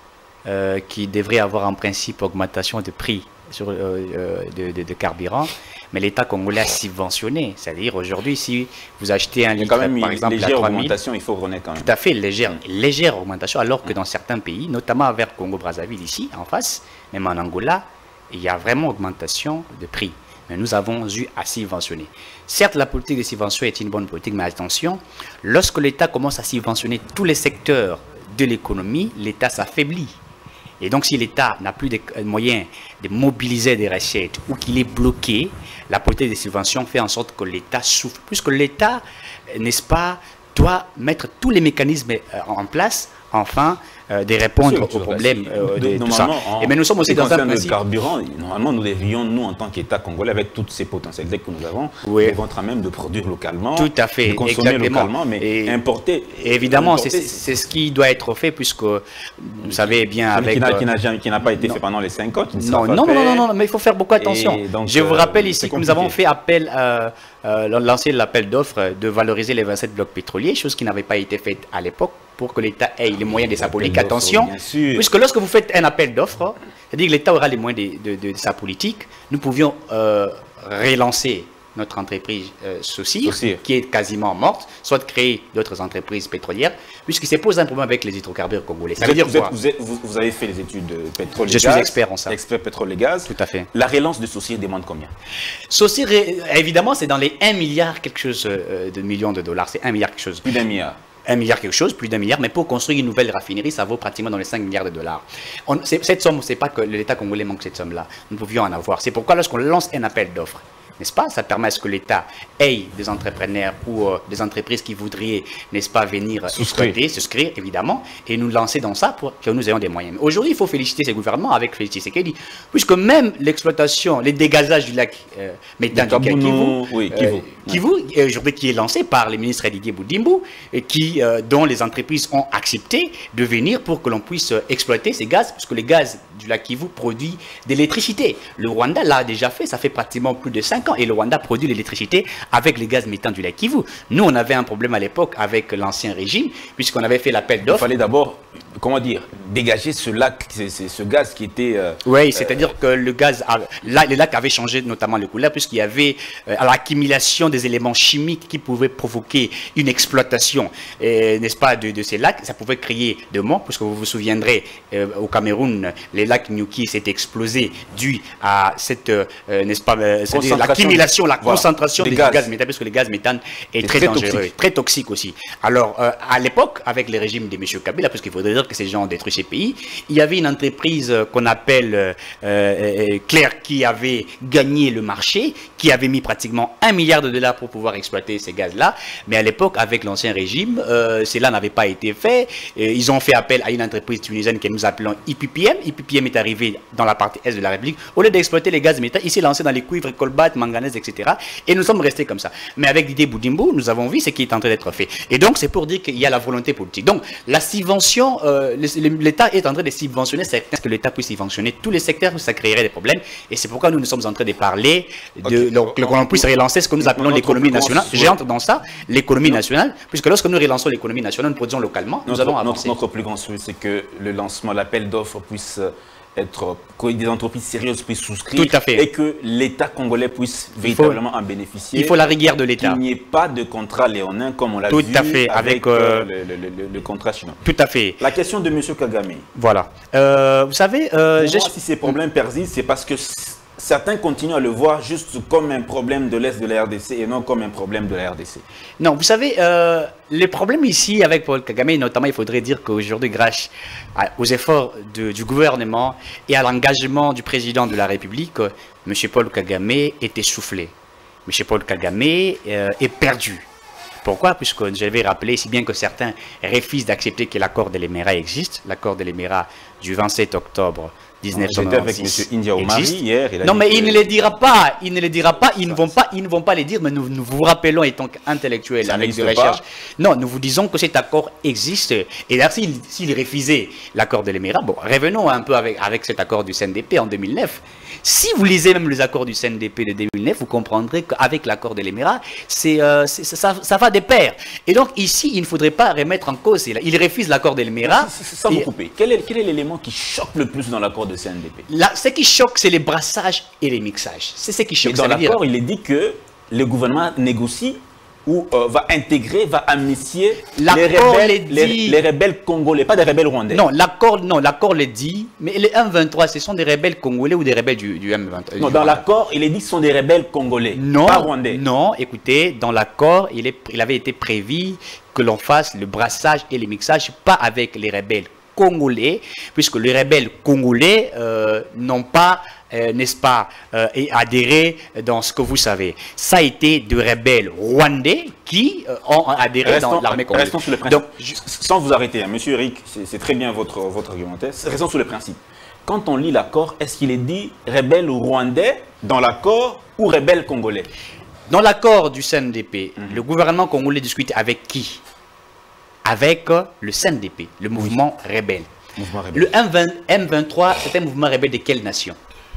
euh, qu'il devrait y avoir en principe augmentation de prix sur, euh, euh, de, de, de carburant, mais l'État congolais a subventionné, c'est-à-dire aujourd'hui si vous achetez un litre même par exemple légère à trois mille, augmentation, il faut reconnaître quand même. Tout à fait, légère, légère augmentation, alors que dans certains pays, notamment vers Congo-Brazzaville ici, en face, même en Angola, il y a vraiment augmentation de prix. Mais nous avons eu à subventionner. Certes, la politique de subvention est une bonne politique, mais attention, lorsque l'État commence à subventionner tous les secteurs de l'économie, l'État s'affaiblit. Et donc, si l'État n'a plus de moyens de mobiliser des recettes ou qu'il est bloqué, la politique de subvention fait en sorte que l'État souffre. Puisque l'État, n'est-ce pas, doit mettre tous les mécanismes en place, enfin, euh, de répondre aux problèmes euh, de, de tout ça. En, et mais nous sommes aussi dans un principe... le carburant, normalement, nous devrions, nous, en tant qu'État congolais, avec toutes ces potentialités que nous avons, oui. devons être à même de produire localement, tout à fait, de consommer exactement. localement, mais et, importer. Évidemment, c'est ce qui doit être fait, puisque vous savez bien avec... Qui n'a pas été non. fait pendant les cinq ans, qui ne non, non, non, non, non, mais il faut faire beaucoup attention. Donc, Je vous rappelle ici que nous avons fait appel, euh, euh, lancé l'appel d'offres de valoriser les vingt-sept blocs pétroliers, chose qui n'avait pas été faite à l'époque, pour que l'État ait les moyens de sa politique. Attention, puisque lorsque vous faites un appel d'offres, c'est-à-dire que l'État aura les moyens de, de, de, de sa politique, nous pouvions euh, relancer notre entreprise euh, Saucir, qui est quasiment morte, soit créer d'autres entreprises pétrolières, puisqu'il se pose un problème avec les hydrocarbures congolais. Ça vous, veut dire vous, quoi? êtes, vous, êtes, vous, vous avez fait les études de pétrole et Je gaz. suis expert en ça. Expert pétrole et gaz. Tout à fait. La relance de Saucir demande combien? Saucir, évidemment, c'est dans les un milliard quelque chose de millions de dollars. C'est un milliard quelque chose. Plus d'un milliard. Un milliard quelque chose, plus d'un milliard, mais pour construire une nouvelle raffinerie, ça vaut pratiquement dans les cinq milliards de dollars. On, cette somme, c'est pas que l'État congolais manque cette somme-là. Nous pouvions en avoir. C'est pourquoi lorsqu'on lance un appel d'offres, n'est-ce pas, ça permet à ce que l'État ait des entrepreneurs ou euh, des entreprises qui voudraient, n'est-ce pas, venir exploiter, souscrire, évidemment, et nous lancer dans ça pour que nous ayons des moyens. Mais aujourd'hui, il faut féliciter ces gouvernements avec Félix Tshisekedi, puisque même l'exploitation, les dégazages du lac euh, méthane du Kivu, oui, euh, Kivu ouais. aujourd'hui qui est lancé par le ministre Didier Boudimbo, et qui, euh, dont les entreprises ont accepté de venir pour que l'on puisse exploiter ces gaz, puisque les gaz du lac Kivu produit de l'électricité. Le Rwanda l'a déjà fait, ça fait pratiquement plus de cinq ans, et le Rwanda produit l'électricité avec les gaz méthane du lac Kivu. Nous, on avait un problème à l'époque avec l'ancien régime, puisqu'on avait fait l'appel d'offres. Il fallait d'abord, comment dire, dégager ce lac, c est, c est ce gaz qui était... Euh, oui, c'est-à-dire euh, que le gaz, a, là, le lac avait changé notamment le couleur, puisqu'il y avait euh, l'accumulation des éléments chimiques qui pouvaient provoquer une exploitation, n'est-ce pas, de, de ces lacs. Ça pouvait créer de morts, puisque vous vous souviendrez, euh, au Cameroun, les lacs Nyuki s'est explosé dû à cette, euh, n'est-ce pas, euh, l'accumulation, la voilà, concentration des, des gaz. gaz méthane, parce que le gaz méthane est très, très dangereux, toxique. très toxique aussi. Alors, euh, à l'époque, avec le régime de M. Kabila, parce qu'il faudrait dire que ces gens ont détruit ces pays, il y avait une entreprise qu'on appelle euh, euh, Claire qui avait gagné le marché, qui avait mis pratiquement un milliard de dollars pour pouvoir exploiter ces gaz-là. Mais à l'époque, avec l'ancien régime, euh, cela n'avait pas été fait. Et ils ont fait appel à une entreprise tunisienne que nous appelons I P P M. I P P l'uranium est arrivé dans la partie est de la République, au lieu d'exploiter les gaz métal, il s'est lancé dans les cuivres, colbate, manganèse, et cetera. Et nous sommes restés comme ça. Mais avec Didier Boudimbo, nous avons vu ce qui est en train d'être fait. Et donc, c'est pour dire qu'il y a la volonté politique. Donc, la subvention, euh, l'État est en train de subventionner certains, que l'État puisse subventionner tous les secteurs, ça créerait des problèmes. Et c'est pourquoi nous, nous sommes en train de parler de okay. qu'on puisse relancer ce que nous appelons l'économie nationale. J'entre dans ça, l'économie nationale, puisque lorsque nous relançons l'économie nationale, nous produisons localement, nous notre, allons avancer. Notre, notre plus grand souhait, c'est que le lancement, l'appel d'offres puisse être, que des entreprises sérieuses puissent souscrire. Tout à fait. Et que l'État congolais puisse véritablement en bénéficier. Il faut la rigueur de l'État. Qu'il n'y ait pas de contrat léonin comme on l'a vu à fait, avec, avec euh, le, le, le, le contrat chinois. Tout à fait. La question de M. Kagame. Voilà. Euh, vous savez... Euh, moi, si ces problèmes persistent, c'est parce que certains continuent à le voir juste comme un problème de l'Est de la R D C et non comme un problème de la R D C. Non, vous savez, euh, les problèmes ici avec Paul Kagame, notamment, il faudrait dire qu'aujourd'hui, grâce aux efforts de, du gouvernement et à l'engagement du président de la République, M. Paul Kagame est essoufflé. M. Paul Kagame euh, est perdu. Pourquoi? Puisque je vais rappeler, si bien que certains refusent d'accepter que l'accord de l'Émirat existe, l'accord de l'Émirat du vingt-sept octobre mille neuf cent quatre-vingt-six avec M. India Omari hier. Il a non, mais que... il ne le dira pas. Il ne le dira pas. Ils ne vont pas. Ils ne vont pas les dire. Mais nous, nous vous rappelons, étant intellectuels avec des recherches. Non, nous vous disons que cet accord existe. Et là, s'il s'il refusait l'accord de l'Émirat, bon, revenons un peu avec avec cet accord du C N D P en deux mille neuf. Si vous lisez même les accords du C N D P de deux mille neuf, vous comprendrez qu'avec l'accord de l'Émirat, c'est euh, ça, ça va de pair. Et donc ici, il ne faudrait pas remettre en cause. Il refuse l'accord de l'Émirat. Sans vous couper, quel est quel est l'élément qui choque le plus dans l'accord de C N D P? Là, ce qui choque, c'est les brassages et les mixages. C'est ce qui choque. Et dans l'accord, il est dit que le gouvernement négocie ou euh, va intégrer, va amnistier les rebelles, les, les rebelles congolais, pas des rebelles rwandais. Non, l'accord, non, l'accord le dit, mais les M vingt-trois, ce sont des rebelles congolais ou des rebelles du, du M vingt-trois? Non, dans l'accord, il est dit que ce sont des rebelles congolais, non, pas rwandais. Non, écoutez, dans l'accord, il, est, il avait été prévu que l'on fasse le brassage et le mixage, pas avec les rebelles congolais, puisque les rebelles congolais euh, n'ont pas, euh, n'est-ce pas, euh, adhéré dans ce que vous savez. Ça a été de rebelles rwandais qui euh, ont adhéré restons, dans l'armée congolaise. Restons sur le principe. Donc, je, sans vous arrêter, hein, Monsieur Eric, c'est très bien votre, votre argumentaire. Restons sur le principe. Quand on lit l'accord, est-ce qu'il est dit rebelles rwandais dans l'accord ou rebelles congolais? Dans l'accord du C N D P, mm-hmm. le gouvernement congolais discute avec qui? Avec le C N D P, le mouvement oui. rebelle. Mouvement rebelle. Le M vingt-trois, c'est un mouvement rebelle de quelle nation?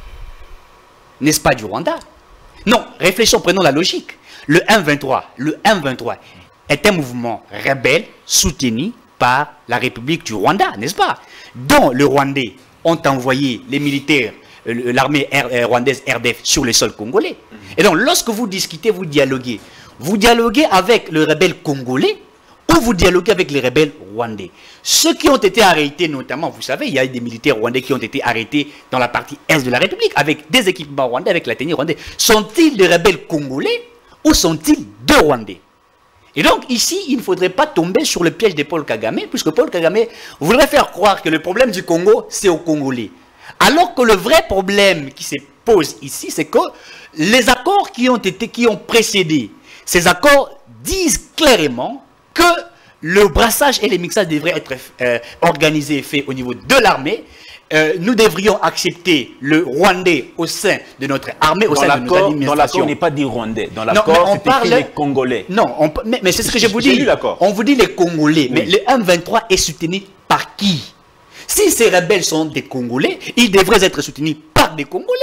N'est-ce pas du Rwanda? Non, réfléchissons, prenons la logique. Le M vingt-trois, le M vingt-trois est un mouvement rebelle soutenu par la République du Rwanda, n'est-ce pas? Dont les Rwandais ont envoyé les militaires, l'armée rwandaise R D F sur le sol congolais. Et donc, lorsque vous discutez, vous dialoguez. Vous dialoguez avec le rebelle congolais, ou vous dialoguez avec les rebelles rwandais. Ceux qui ont été arrêtés, notamment, vous savez, il y a des militaires rwandais qui ont été arrêtés dans la partie est de la République, avec des équipements rwandais, avec la tenue rwandaise. Sont-ils des rebelles congolais ou sont-ils des Rwandais? Et donc, ici, il ne faudrait pas tomber sur le piège de Paul Kagame, puisque Paul Kagame voudrait faire croire que le problème du Congo, c'est aux Congolais. Alors que le vrai problème qui se pose ici, c'est que les accords qui ont été, qui ont précédé, ces accords disent clairement que le brassage et les mixages devraient être euh, organisés et faits au niveau de l'armée. Euh, nous devrions accepter le Rwandais au sein de notre armée, au dans sein de notre administration. Dans l'accord, on n'est pas dit Rwandais. Dans l'accord, c'est écrit les Congolais. Non, on, mais, mais c'est ce que je vous dis. On vous dit les Congolais. Oui. Mais le M vingt-trois est soutenu par qui? Si ces rebelles sont des Congolais, ils devraient être soutenus par des Congolais.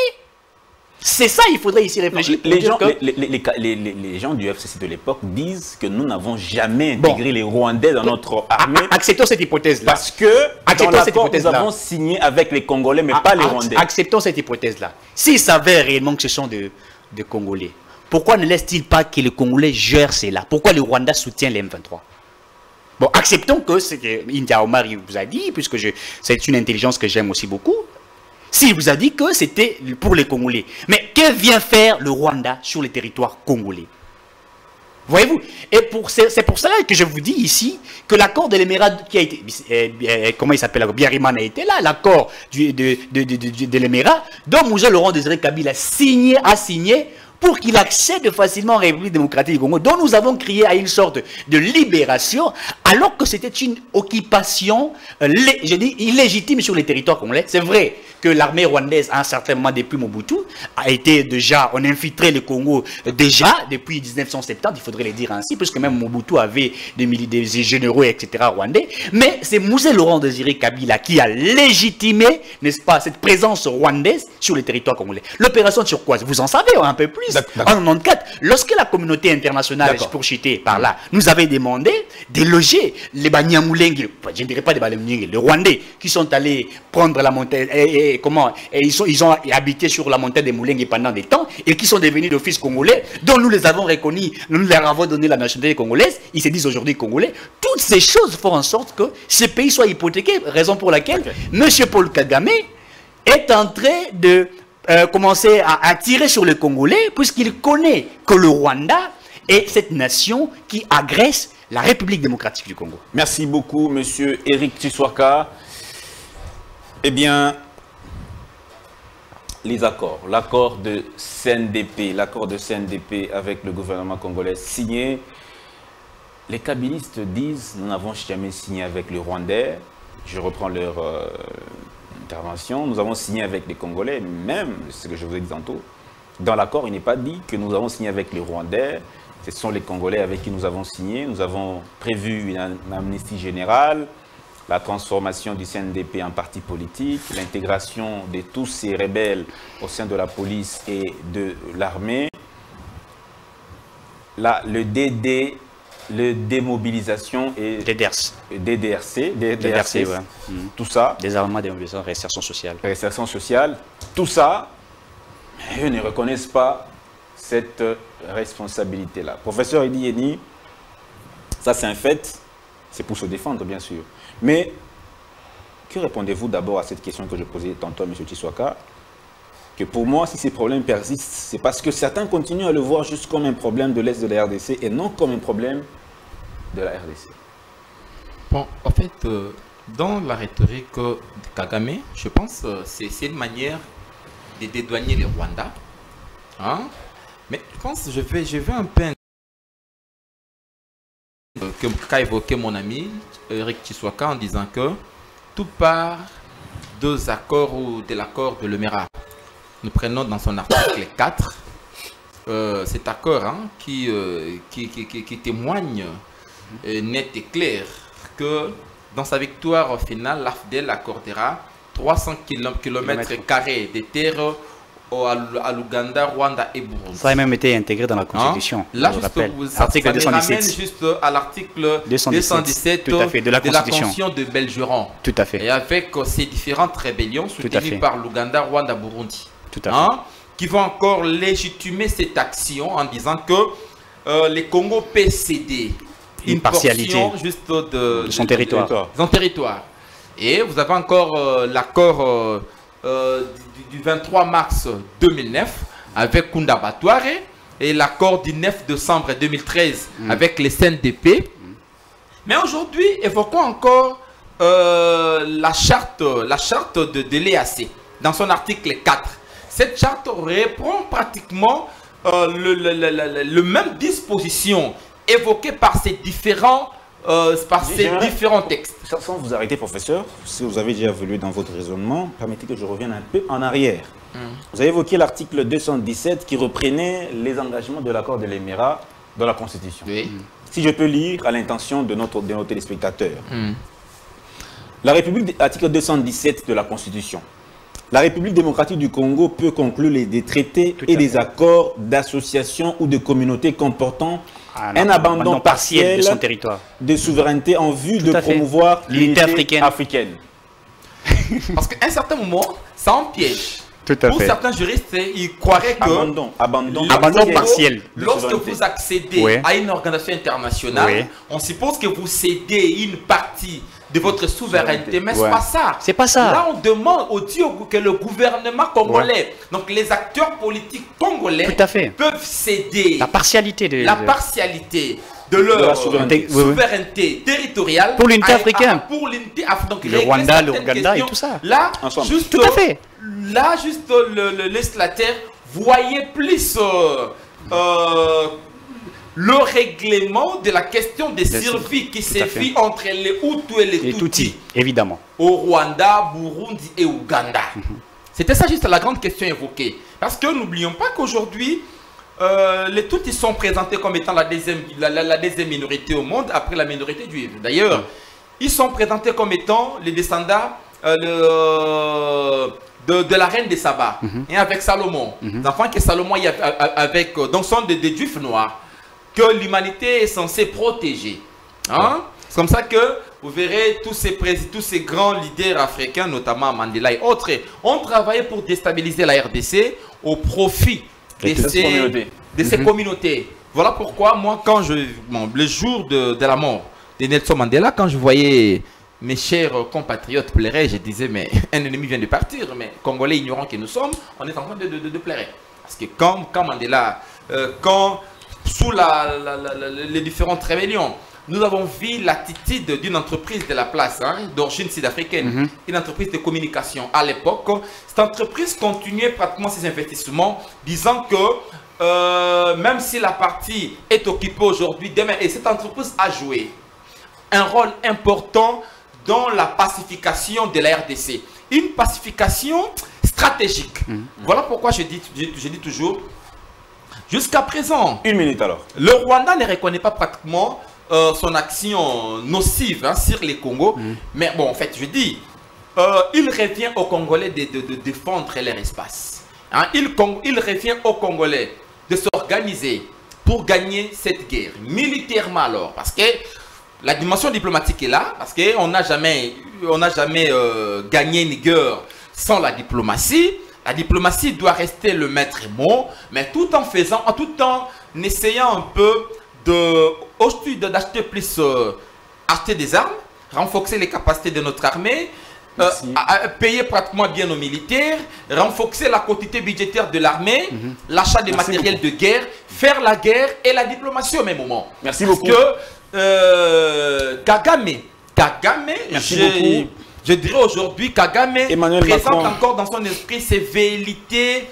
C'est ça, il faudrait ici réfléchir. Non, les, gens, que... les, les, les, les, les gens du F C C de l'époque disent que nous n'avons jamais intégré bon. les Rwandais dans notre armée. Acceptons cette hypothèse-là. Parce que acceptons dans l'accord, nous avons signé avec les Congolais, mais a pas les Rwandais. Acceptons cette hypothèse-là. S'il s'avère réellement que ce sont des de Congolais, pourquoi ne laisse-t-il pas que les Congolais gèrent cela? Pourquoi le Rwanda soutient les M vingt-trois? Bon, acceptons que ce que India Omari vous a dit, puisque c'est une intelligence que j'aime aussi beaucoup. S'il vous a dit que c'était pour les Congolais. Mais que vient faire le Rwanda sur le territoire congolais? Voyez-vous? Et c'est pour cela que je vous dis ici que l'accord de l'Émirat qui a été, euh, comment il s'appelle, Biariman a été là, l'accord de, de, de, de, de, de l'Émirat, dont Moussa Laurent Désiré Kabila a signé, a signé pour qu'il accède facilement en République démocratique du Congo, dont nous avons crié à une sorte de libération, alors que c'était une occupation, euh, je dis, illégitime sur les territoires congolais. C'est vrai que l'armée rwandaise, à un certain moment depuis Mobutu, a été déjà, on a infiltré le Congo déjà depuis mille neuf cent soixante-dix, il faudrait le dire ainsi, puisque même Mobutu avait des, des généraux, et cetera rwandais. Mais c'est Mouzé Laurent Désiré Kabila qui a légitimé, n'est-ce pas, cette présence rwandaise sur les territoires congolais. L'opération turquoise, vous en savez un peu plus. En mille neuf cent quatre-vingt-quatorze, lorsque la communauté internationale, pour citer par là, nous avait demandé de loger les Banyamulenge, je ne dirais pas des Banyamulenge, les Rwandais qui sont allés prendre la montagne, et, et comment, et ils, sont, ils ont habité sur la montagne des Mulenge pendant des temps, et qui sont devenus d'office congolais, dont nous les avons reconnus, nous leur avons donné la nationalité congolaise, ils se disent aujourd'hui congolais. Toutes ces choses font en sorte que ces pays soient hypothéqués, raison pour laquelle okay. M. Paul Kagame est en train de euh, commencer à, à tirer sur les Congolais, puisqu'il connaît que le Rwanda est cette nation qui agresse la République démocratique du Congo. Merci beaucoup, M. Éric Tshiswaka. Eh bien, les accords, l'accord de C N D P, l'accord de C N D P avec le gouvernement congolais signé, les kabylistes disent, nous n'avons jamais signé avec les Rwandais, je reprends leur euh, intervention, nous avons signé avec les Congolais, même, ce que je vous ai dit tantôt, dans l'accord, il n'est pas dit que nous avons signé avec les Rwandais, ce sont les Congolais avec qui nous avons signé, nous avons prévu une amnistie générale, la transformation du C N D P en parti politique, l'intégration de tous ces rebelles au sein de la police et de l'armée, le D D, le démobilisation et D D R C, D D R C, D D R C, D D R C ouais. Tout ça. Désarmement, démobilisation, réinsertion sociale. Réinsertion sociale, tout ça, eux ne reconnaissent pas cette responsabilité-là. Professeur Edi Yeni, ça c'est un fait, c'est pour se défendre bien sûr. Mais que répondez-vous d'abord à cette question que je posais tantôt à M. Tshiswaka? Que pour moi, si ces problèmes persistent, c'est parce que certains continuent à le voir juste comme un problème de l'Est de la R D C et non comme un problème de la R D C. Bon, en fait, euh, dans la rhétorique de Kagame, je pense que c'est une manière de dédouaner les Rwandais. Hein? Mais je pense que je vais, je vais un peu... que qu'a évoqué mon ami Éric Tshiswaka en disant que tout part deux accords ou de l'accord de Lemera. Nous prenons dans son article quatre euh, cet accord hein, qui, euh, qui, qui, qui, qui témoigne euh, net et clair que dans sa victoire finale, l'A F D L accordera trois cents kilomètres carrés de terre à l'Ouganda, Rwanda et Burundi. Ça a même été intégré dans la Constitution. Hein? Là, juste, vous, ça, article ça deux cent dix-sept. Ramène juste à l'article deux cent dix-sept tout à fait, de la Constitution, de la Constitution de Belgeron. Tout à fait. Et avec euh, ces différentes rébellions soutenues par l'Ouganda, Rwanda, Burundi. Tout à fait. Hein? Qui vont encore légitimer cette action en disant que euh, les Congo peut céder une, une partialité juste de, de son de, territoire. De, de, de son territoire. Et vous avez encore euh, l'accord euh, euh, du, du vingt-trois mars deux mille neuf avec Kunda Batouare et l'accord du neuf décembre deux mille treize mm. avec les C N D P. Mm. Mais aujourd'hui, évoquons encore euh, la charte, la charte de, de l'E A C dans son article quatre. Cette charte reprend pratiquement euh, le, le, le, le, le même disposition évoquée par ces différents, euh, par ces différents textes. Sans vous arrêter, professeur, si vous avez déjà évolué dans votre raisonnement, permettez que je revienne un peu en arrière. Mmh. Vous avez évoqué l'article deux cent dix-sept qui reprenait les engagements de l'accord de l'Émirat dans la Constitution. Oui. Si je peux lire à l'intention de, notre, de nos téléspectateurs. Mmh. La République, article deux cent dix-sept de la Constitution. La République démocratique du Congo peut conclure les, des traités Tout et des fait. accords d'association ou de communauté comportant ah, un abandon, abandon partiel de son territoire de souveraineté en vue Tout de promouvoir l'unité africaine. africaine. Parce qu'à un certain moment, ça en piège. Tout à Pour fait. certains juristes, ils croiraient que abandon, abandon, abandon partiel. Lorsque vous accédez oui. à une organisation internationale, oui. on suppose que vous cédez une partie de votre souveraineté, mais ouais. c'est pas ça. C'est pas ça. Là, on demande au Dieu que le gouvernement congolais, ouais. donc les acteurs politiques congolais, Tout à fait. peuvent céder la partialité de, la partialité de leur de la souveraineté, souveraineté oui. territoriale pour l'unité africaine, pour l'unité africaine. Le Rwanda, le Ouganda et tout ça. Là, Ensemble. juste tout à fait. Là, juste le, le législateur voyait plus euh, euh, le règlement de la question de survie qui s'est fait entre les Hutus et les, les Tutsis. Évidemment. Au Rwanda, Burundi et Ouganda. Mm-hmm. C'était ça juste la grande question évoquée. Parce que n'oublions pas qu'aujourd'hui, euh, les Tutsis sont présentés comme étant la deuxième, la, la, la deuxième minorité au monde après la minorité juive. D'ailleurs, mm. ils sont présentés comme étant les descendants euh, le, de, de la reine de Saba, mm-hmm. et avec Salomon. Mm-hmm. Les enfants que Salomon y a, avec, donc sont des, des juifs noirs que l'humanité est censée protéger. Hein? C'est comme ça que vous verrez tous ces, tous ces grands leaders africains, notamment Mandela et autres, ont travaillé pour déstabiliser la R D C au profit de ces, communautés. De ces mm-hmm. communautés. Voilà pourquoi moi, quand je, bon, le jour de, de la mort de Nelson Mandela, quand je voyais mes chers compatriotes pleurer, je disais, mais un ennemi vient de partir, mais Congolais ignorants que nous sommes, on est en train de, de, de, de pleurer. Parce que quand, quand Mandela, euh, quand sous la, la, la, la, les différentes rébellions, nous avons vu l'attitude d'une entreprise de la place, hein, d'origine sud-africaine, mm-hmm. une entreprise de communication. À l'époque, cette entreprise continuait pratiquement ses investissements, disant que euh, même si la partie est occupée aujourd'hui, demain, et cette entreprise a joué un rôle important dans la pacification de la R D C. Une pacification stratégique. Mm-hmm. Voilà pourquoi je dis, je, je dis toujours, jusqu'à présent, une minute alors, le Rwanda ne reconnaît pas pratiquement Euh, son action nocive, hein, sur les Congos. Mm. Mais bon, en fait, je dis, euh, il revient aux Congolais de, de, de défendre leur espace. Hein, il, il revient aux Congolais de s'organiser pour gagner cette guerre, militairement alors. Parce que la dimension diplomatique est là, parce qu'on n'a jamais, on n'a jamais euh, gagné une guerre sans la diplomatie. La diplomatie doit rester le maître mot, mais tout en faisant, tout en essayant un peu de d'acheter plus, euh, acheter des armes, renforcer les capacités de notre armée, euh, à, à payer pratiquement bien nos militaires, renforcer la quantité budgétaire de l'armée, mm-hmm. l'achat de matériel beaucoup. de guerre, faire la guerre et la diplomatie au même moment. Merci Parce beaucoup. que euh, Kagame, Kagame, Merci je, beaucoup. je dirais aujourd'hui, Kagame Emmanuel présente Macron. encore dans son esprit ses velléités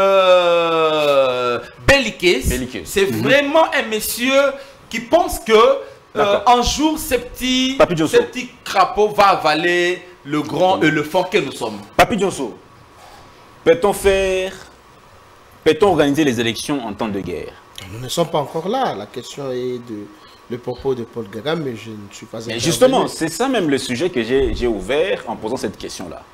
Euh, belliqueux. C'est mmh. vraiment un monsieur qui pense que euh, un jour ce petit, ce petit crapaud va avaler le grand mmh. éléphant que nous sommes. Papi Diosso, peut-on faire, peut-on organiser les élections en temps de guerre? Nous ne sommes pas encore là. La question est de le propos de Paul Kagame, mais je ne suis pas. Mais justement, c'est ça même le sujet que j'ai ouvert en posant cette question-là.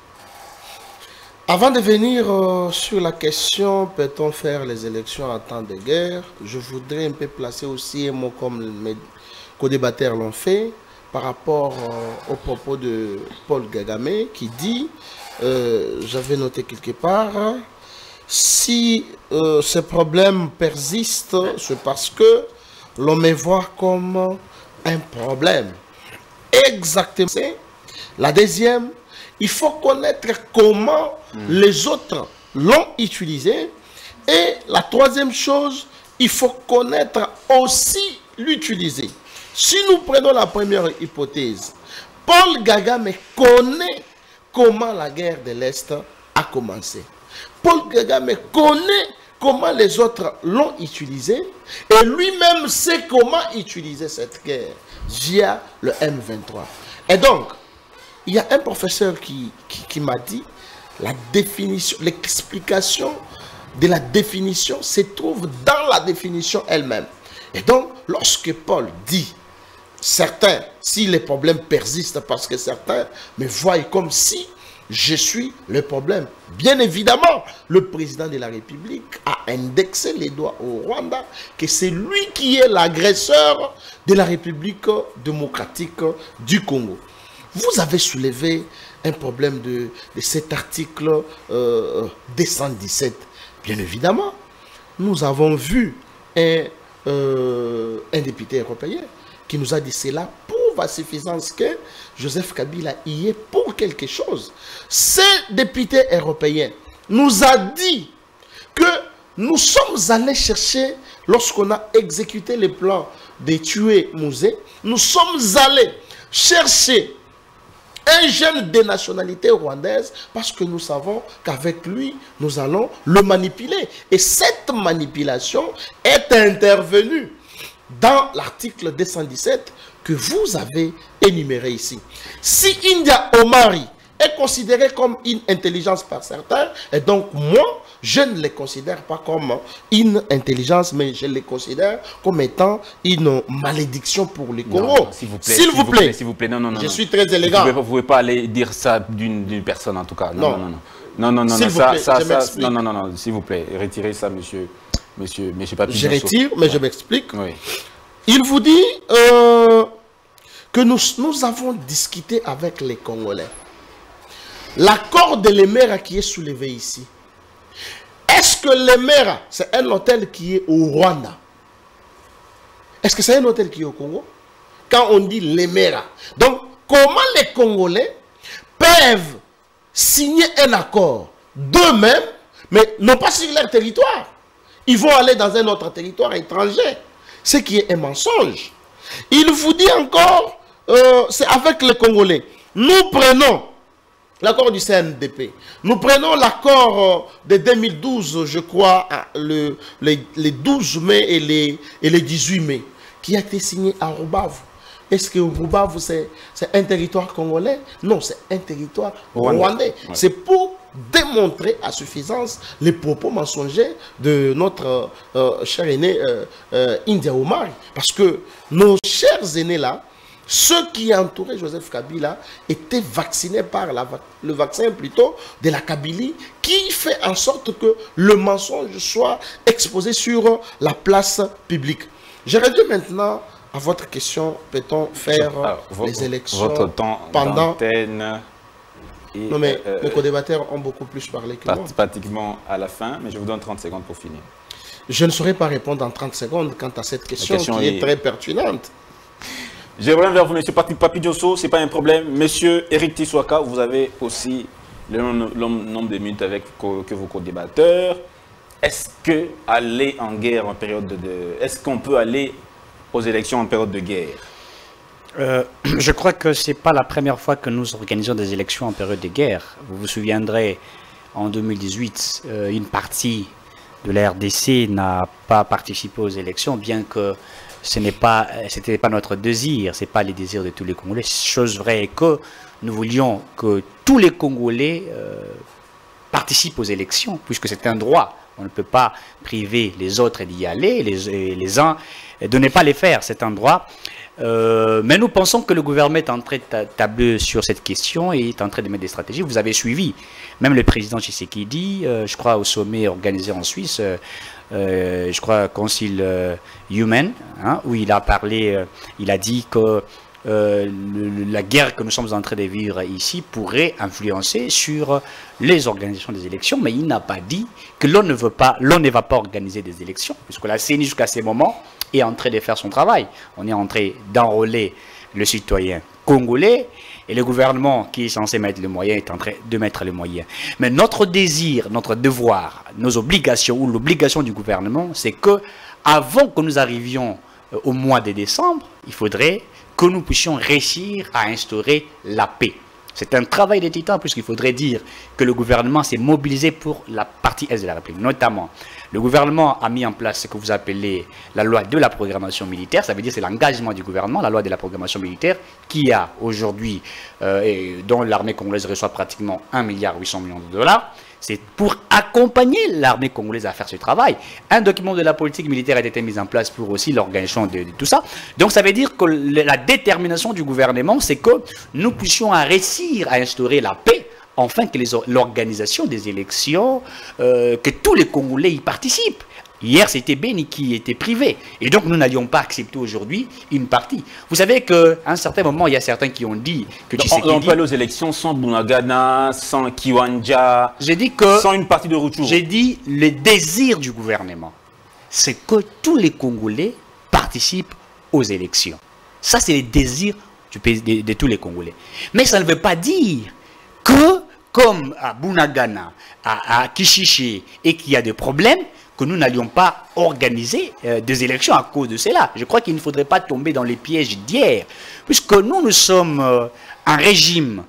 Avant de venir euh, sur la question, peut-on faire les élections en temps de guerre, je voudrais un peu placer aussi un mot comme mes co-débatteurs l'ont fait, par rapport euh, au propos de Paul Kagame qui dit, euh, j'avais noté quelque part, hein, si euh, ce problème persiste, c'est parce que l'on me voit comme un problème. Exactement. La deuxième, il faut connaître comment mmh. les autres l'ont utilisé. Et la troisième chose, il faut connaître aussi l'utiliser. Si nous prenons la première hypothèse, Paul Kagame connaît comment la guerre de l'Est a commencé. Paul Kagame connaît comment les autres l'ont utilisé. Et lui-même sait comment utiliser cette guerre via le M vingt-trois. Et donc, il y a un professeur qui, qui, qui m'a dit la définition, l'explication de la définition se trouve dans la définition elle-même. Et donc, lorsque Paul dit, certains, si les problèmes persistent parce que certains me voient comme si je suis le problème. Bien évidemment, le président de la République a indexé les doigts au Rwanda, que c'est lui qui est l'agresseur de la République démocratique du Congo. Vous avez soulevé un problème de, de cet article euh, deux cent dix-sept. Bien évidemment, nous avons vu un, euh, un député européen qui nous a dit cela prouve à suffisance que Joseph Kabila y est pour quelque chose. Ce député européen nous a dit que nous sommes allés chercher, lorsqu'on a exécuté le plan de tuer Mouzé, nous sommes allés chercher un jeune de nationalité rwandaise, parce que nous savons qu'avec lui, nous allons le manipuler. Et cette manipulation est intervenue dans l'article deux cent dix-sept que vous avez énuméré ici. Si India Omari est considéré comme une intelligence par certains, et donc moi, je ne les considère pas comme une intelligence, mais je les considère comme étant une malédiction pour les Congo. S'il vous plaît, s'il vous plaît, s'il vous plaît, non, non, non. Je non. suis très élégant. Vous ne pouvez pas aller dire ça d'une personne en tout cas. Non, non, non. Non, non, non, s'il non, vous ça, plaît, ça, je ça, m'explique. non, non, non, non, s'il vous plaît, retirez ça, monsieur, monsieur, monsieur Papi. Je retire, mais je m'explique. Oui. Il vous dit euh, que nous, nous avons discuté avec les Congolais. L'accord de l'Emera qui est soulevé ici. Est-ce que l'Emera, c'est un hôtel qui est au Rwanda? Est-ce que c'est un hôtel qui est au Congo? Quand on dit l'Emera. Donc, comment les Congolais peuvent signer un accord d'eux-mêmes, mais non pas sur leur territoire? Ils vont aller dans un autre territoire étranger. Ce qui est un mensonge. Il vous dit encore, euh, c'est avec les Congolais. Nous prenons l'accord du C N D P. Nous prenons l'accord de deux mille douze, je crois, le, les, les douze mai et les, et les dix-huit mai, qui a été signé à Rubavu. Est-ce que Rubavu, c'est un territoire congolais? Non, c'est un territoire rwandais. Ouais. C'est pour démontrer à suffisance les propos mensongers de notre euh, cher aîné euh, euh, India Omari. Parce que nos chers aînés là, ceux qui entouraient Joseph Kabila étaient vaccinés par la, le vaccin plutôt de la Kabylie, qui fait en sorte que le mensonge soit exposé sur la place publique. Je reviens maintenant à votre question, peut-on faire Alors, les votre, élections votre temps pendant... Et, non mais euh, mes co-débatteurs ont beaucoup plus parlé que moi. Pratiquement à la fin, mais je vous donne trente secondes pour finir. Je ne saurais pas répondre en trente secondes quant à cette question, question qui est... est très pertinente. Je reviens vers vous, monsieur Papi Diosso, ce n'est pas un problème. Monsieur Eric Tiswaka, vous avez aussi le nombre de minutes avec que vos co-débatteurs. Est-ce que aller en guerre en période de... Est-ce qu'on peut aller aux élections en période de guerre? Euh, je crois que ce n'est pas la première fois que nous organisons des élections en période de guerre. Vous vous souviendrez, en deux mille dix-huit, euh, une partie de la R D C n'a pas participé aux élections, bien que ce n'est pas, c'était pas notre désir, ce n'est pas les désirs de tous les Congolais. Chose vraie est que nous voulions que tous les Congolais euh, participent aux élections, puisque c'est un droit. On ne peut pas priver les autres d'y aller, les, les uns de ne pas les faire, c'est un droit. Euh, mais nous pensons que le gouvernement est en train de tabler sur cette question et est en train de mettre des stratégies. Vous avez suivi, même le président Tshisekedi, euh, je crois au sommet organisé en Suisse, euh, euh, je crois Concile euh, Human, hein, où il a parlé, euh, il a dit que euh, le, la guerre que nous sommes en train de vivre ici pourrait influencer sur les organisations des élections, mais il n'a pas dit que l'on ne veut pas, l'on ne va pas organiser des élections, puisque la C E N I jusqu'à ce moment est en train de faire son travail. On est en train d'enrôler le citoyen congolais et le gouvernement qui est censé mettre les moyens est en train de mettre les moyens. Mais notre désir, notre devoir, nos obligations ou l'obligation du gouvernement, c'est que avant que nous arrivions au mois de décembre, il faudrait que nous puissions réussir à instaurer la paix. C'est un travail de titan puisqu'il faudrait dire que le gouvernement s'est mobilisé pour la partie est de la République. Notamment, le gouvernement a mis en place ce que vous appelez la loi de la programmation militaire. Ça veut dire c'est l'engagement du gouvernement, la loi de la programmation militaire, qui a aujourd'hui, euh, dont l'armée congolaise reçoit pratiquement un milliard huit cents millions de dollars. C'est pour accompagner l'armée congolaise à faire ce travail. Un document de la politique militaire a été mis en place pour aussi l'organisation de, de tout ça. Donc ça veut dire que la détermination du gouvernement, c'est que nous puissions réussir à instaurer la paix, afin que l'organisation des élections, euh, que tous les Congolais y participent. Hier, c'était Beni qui était privé. Et donc, nous n'allions pas accepter aujourd'hui une partie. Vous savez qu'à un certain moment, il y a certains qui ont dit que Tshisekedi... On peut aller aux élections sans Bunagana, sans Kiwanja, dit que, sans une partie de Rutshuru. J'ai dit le désir du gouvernement, c'est que tous les Congolais participent aux élections. Ça, c'est le désir du pays, de, de tous les Congolais. Mais ça ne veut pas dire que, comme à Bunagana, à, à Kishiché, et qu'il y a des problèmes, que nous n'allions pas organiser euh, des élections à cause de cela. Je crois qu'il ne faudrait pas tomber dans les pièges d'hier, puisque nous, nous sommes euh, un régime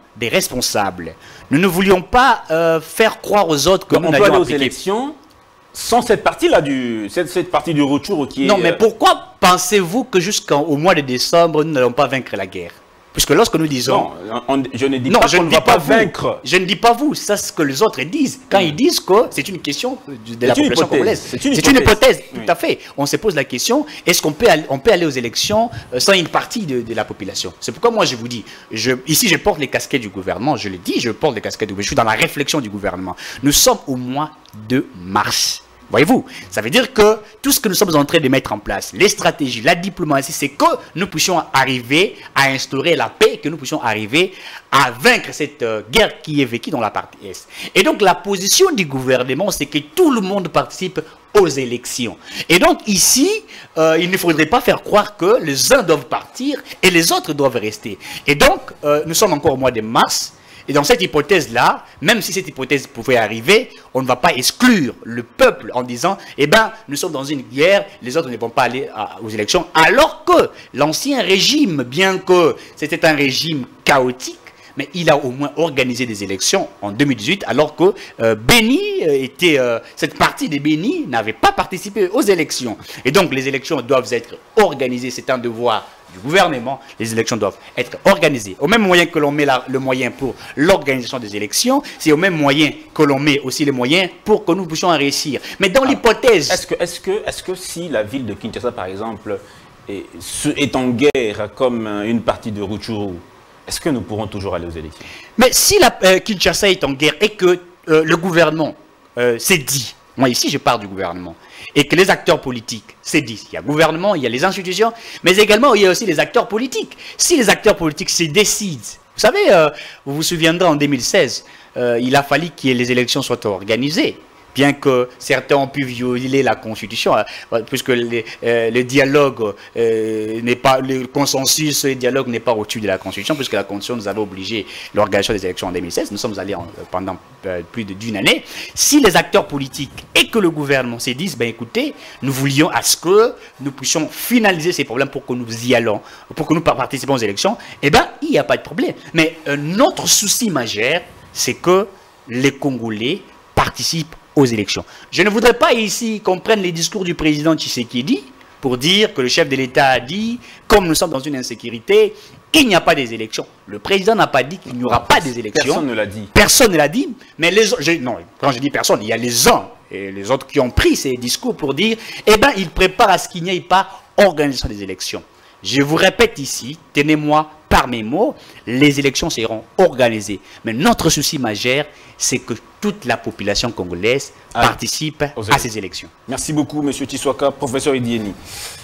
des responsables. Nous ne voulions pas euh, faire croire aux autres que Donc, nous on peut n'avions aller aux appliqué. élections sans cette partie-là, du, cette, cette partie du retour qui est... Non, mais euh, pourquoi pensez-vous que jusqu'au mois de décembre, nous n'allons pas vaincre la guerre? Puisque lorsque nous disons... Non, on- je ne dis Non, pas je qu'on ne ne dis va pas pas vous. vaincre. Je ne dis pas vous, c'est ce que les autres disent. Quand ils disent que c'est une question de, de la C'est une population hypothèse. congolaise. C'est une C'est une hypothèse. hypothèse, Oui. tout à fait. On se pose la question, est-ce qu'on peut, aller- on peut aller aux élections euh, sans une partie de, de la population? C'est pourquoi moi je vous dis, je, ici je porte les casquettes du gouvernement, je le dis, je porte les casquettes du gouvernement, je suis dans la réflexion du gouvernement. Nous sommes au mois de mars. Voyez-vous, ça veut dire que tout ce que nous sommes en train de mettre en place, les stratégies, la diplomatie, c'est que nous puissions arriver à instaurer la paix, que nous puissions arriver à vaincre cette euh, guerre qui est vécue dans la partie Est. Et donc la position du gouvernement, c'est que tout le monde participe aux élections. Et donc ici, euh, il ne faudrait pas faire croire que les uns doivent partir et les autres doivent rester. Et donc, euh, nous sommes encore au mois de mars. Et dans cette hypothèse-là, même si cette hypothèse pouvait arriver, on ne va pas exclure le peuple en disant, eh bien, nous sommes dans une guerre, les autres ne vont pas aller à- aux élections, alors que l'ancien régime, bien que c'était un régime chaotique, mais il a au moins organisé des élections en deux mille dix-huit, alors que euh, Béni euh, était, euh, cette partie de Béni n'avait pas participé aux élections. Et donc les élections doivent être organisées, c'est un devoir du gouvernement, les élections doivent être organisées. Au même moyen que l'on met la- le moyen pour l'organisation des élections, c'est au même moyen que l'on met aussi les moyens pour que nous puissions réussir. Mais dans l'hypothèse... Est-ce que, est-ce que, est-ce que si la ville de Kinshasa, par exemple, est, se- est en guerre comme euh, une partie de Rutshuru, est-ce que nous pourrons toujours aller aux élections? Mais si la, euh, Kinshasa est en guerre et que euh, le gouvernement euh, s'est dit, moi ici je parle du gouvernement, et que les acteurs politiques s'est dit, il y a le gouvernement, il y a les institutions, mais également il y a aussi les acteurs politiques. Si les acteurs politiques se décident, vous savez, euh, vous vous souviendrez en deux mille seize, euh, il a fallu que les élections soient organisées. Bien que certains ont pu violer la Constitution, hein, puisque les, euh, le dialogue euh, n'est pas, le consensus et le dialogue n'est pas au-dessus de la Constitution, puisque la Constitution nous avait obligé l'organisation des élections en deux mille seize. Nous sommes allés en, pendant euh, plus d'une année. Si les acteurs politiques et que le gouvernement se disent, ben écoutez, nous voulions à ce que nous puissions finaliser ces problèmes pour que nous y allons, pour que nous participons aux élections, eh bien, il n'y a pas de problème. Mais euh, notre souci majeur, c'est que les Congolais participent aux élections. Je ne voudrais pas ici qu'on prenne les discours du président Tshisekedi pour dire que le chef de l'État a dit, comme nous sommes dans une insécurité, il n'y a pas des élections. Le président n'a pas dit qu'il n'y aura pas des élections. Personne ne l'a dit. Personne ne l'a dit, mais les autres, je- non, quand je dis personne, il y a les uns et les autres qui ont pris ces discours pour dire, eh bien, ils préparent à ce qu'il n'y ait pas organisation des élections. Je vous répète ici, tenez-moi par mes mots, les élections seront organisées. Mais notre souci majeur, c'est que toute la population congolaise Ah, participe aux à élections. ces élections. Merci beaucoup, M. Tshiswaka. Professeur Idieni,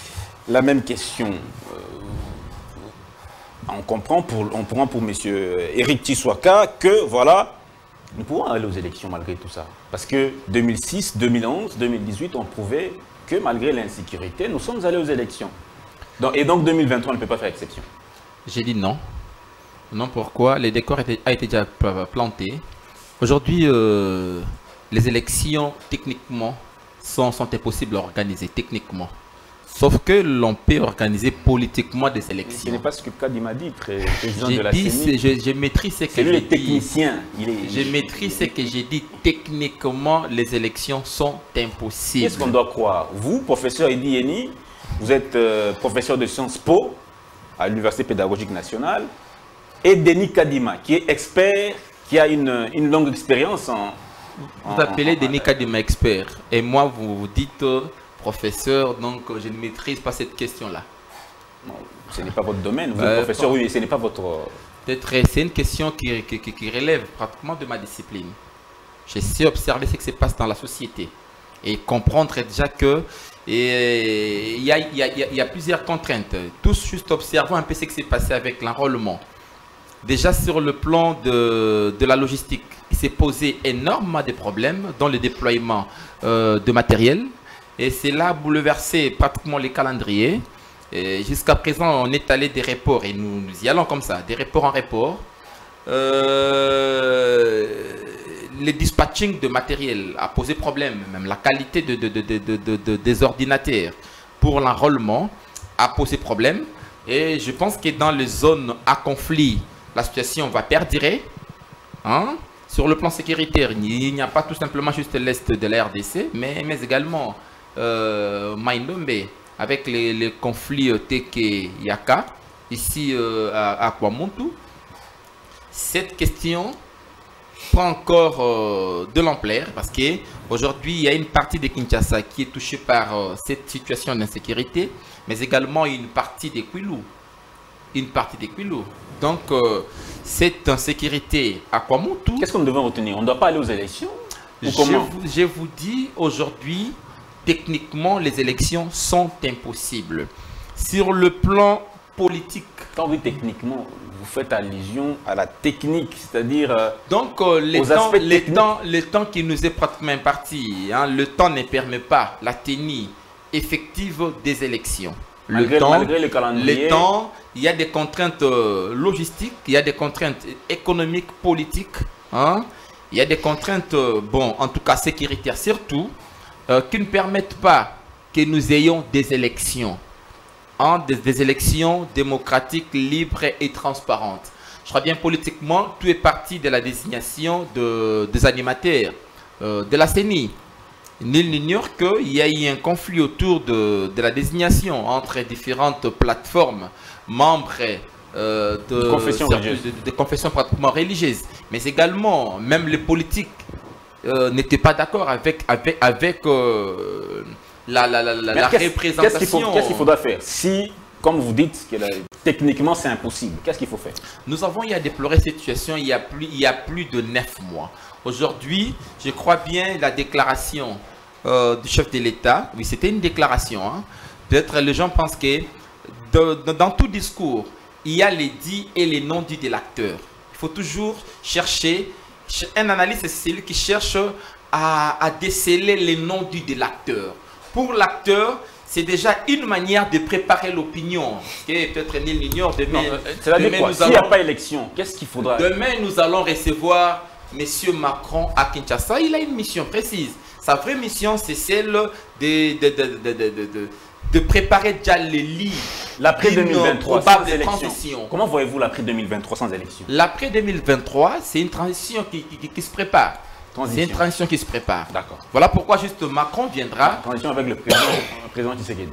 la même question. euh, on comprend pour, on comprend pour M. Éric Tshiswaka que, voilà, nous pouvons aller aux élections malgré tout ça. Parce que deux mille six, deux mille onze, deux mille dix-huit ont prouvé que malgré l'insécurité, nous sommes allés aux élections. Donc- et donc deux mille vingt-trois ne peut pas faire exception. J'ai dit non. Non, pourquoi? Les décors étaient, a été déjà pla- plantés. Aujourd'hui, euh, les élections, techniquement, sont, sont impossibles à organiser, techniquement. Sauf que l'on peut organiser politiquement des Ce élections. n'est pas ce que Kadima dit, pré- président J'ai de la dit, C E N I. c'est- je, je maîtrise ce que C'est lui j'ai le dit. technicien. Il est, Je maîtrise ce que j'ai dit. Techniquement, les élections sont impossibles. Qu'est-ce qu'on doit croire? Vous, professeur Idieni, vous êtes euh, professeur de Sciences Po à l'Université pédagogique nationale, et Denis Kadima, qui est expert, qui a une, une longue expérience en... Vous en- appelez en- Denis Kadima expert. Et moi, vous vous dites euh, professeur, donc euh, je ne maîtrise pas cette question-là. Non, ce n'est pas votre domaine. Vous Euh, êtes professeur, pas- oui, mais ce n'est pas votre... Peut-être euh, c'est une question qui, qui- qui- qui relève pratiquement de ma discipline. Je sais observer ce qui se passe dans la société et comprendre déjà que et, il y, a, il y a- il y a- il y a plusieurs contraintes. Tous juste observons un peu ce qui s'est passé avec l'enrôlement. Déjà sur le plan de, de la logistique, il s'est posé énormément de problèmes dans le déploiement euh, de matériel et cela a bouleversé pratiquement les calendriers. Et jusqu'à présent, on est allé des reports et nous, nous y allons comme ça, des reports en report. Euh, le dispatching de matériel a posé problème, même la qualité de, de- de- de- de- de- de- des ordinateurs pour l'enrôlement a posé problème. Et je pense que dans les zones à conflit, la situation va perdurer. Hein? Sur le plan sécuritaire, il n'y a pas tout simplement juste l'Est de la R D C, mais, mais également euh, Maindombe, avec les, les conflits Teke-Yaka, ici euh, à, à Kwamuntu. Cette question prend encore euh, de l'ampleur parce qu'aujourd'hui, il y a une partie de Kinshasa qui est touchée par euh, cette situation d'insécurité, mais également une partie des Kwilu. Une partie des Kwilu. Donc, euh, cette insécurité à Kwamuntu... Qu'est-ce que nous devons retenir? On ne doit pas aller aux élections? Ou je, comment? vous, je vous dis, aujourd'hui, techniquement, les élections sont impossibles. Sur le plan politique... Quand vous dites techniquement, vous faites allusion à la technique, c'est-à-dire... Euh, Donc, euh, les, temps, les, temps, les temps qui nous est pratiquement imparti, hein, le temps ne permet pas la tenue effective des élections. Le malgré, temps, malgré le calendrier... Le temps, il y a des contraintes euh, logistiques, il y a des contraintes économiques, politiques, hein, il y a des contraintes, euh, bon, en tout cas sécuritaires surtout, euh, qui ne permettent pas que nous ayons des élections. Hein, des, des élections démocratiques, libres et transparentes. Je crois bien politiquement, tout est parti de la désignation de, des animateurs euh, de la C E N I. Nul n'ignore qu'il y a eu un conflit autour de, de la désignation entre différentes plateformes membres euh, de, de, confession de, de, de confessions pratiquement religieuses. Mais également, même les politiques euh, n'étaient pas d'accord avec, avec, avec euh, La, la, la, la, la représentation. Qu'est-ce qu'il faut, qu'est-ce qu'il faudra faire si, comme vous dites, que la, techniquement c'est impossible? Qu'est-ce qu'il faut faire? Nous avons eu à déplorer cette situation il y a plus, il y a plus de neuf mois. Aujourd'hui, je crois bien la déclaration euh, du chef de l'État, oui c'était une déclaration, hein. Peut-être les gens pensent que de, de, dans tout discours, il y a les dits et les non-dits de l'acteur. Il faut toujours chercher, un analyste c'est celui qui cherche à, à déceler les non-dits de l'acteur. Pour l'acteur, c'est déjà une manière de préparer l'opinion. Peut-être nul n'ignore. Demain, demain quoi? S'il n'y a pas élection, qu'est-ce qu'il faudra? Demain, nous allons recevoir M. Macron à Kinshasa. Il a une mission précise. Sa vraie mission, c'est celle de, de, de, de, de, de, de, de préparer déjà les lits. L'après deux mille vingt-trois, sans élection. Comment voyez-vous l'après deux mille vingt-trois sans élection? L'après deux mille vingt-trois, c'est une transition qui, qui, qui se prépare. C'est une transition qui se prépare. D'accord. Voilà pourquoi juste Macron viendra. Transition avec le président, le président Tshisekedi.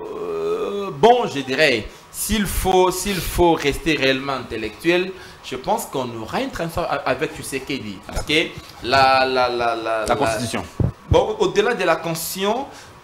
Euh, bon, je dirais, s'il faut, s'il faut rester réellement intellectuel, je pense qu'on aura une transition avec Tshisekedi. Parce que la, la, la, la, la Constitution. La, bon, au-delà de la Constitution.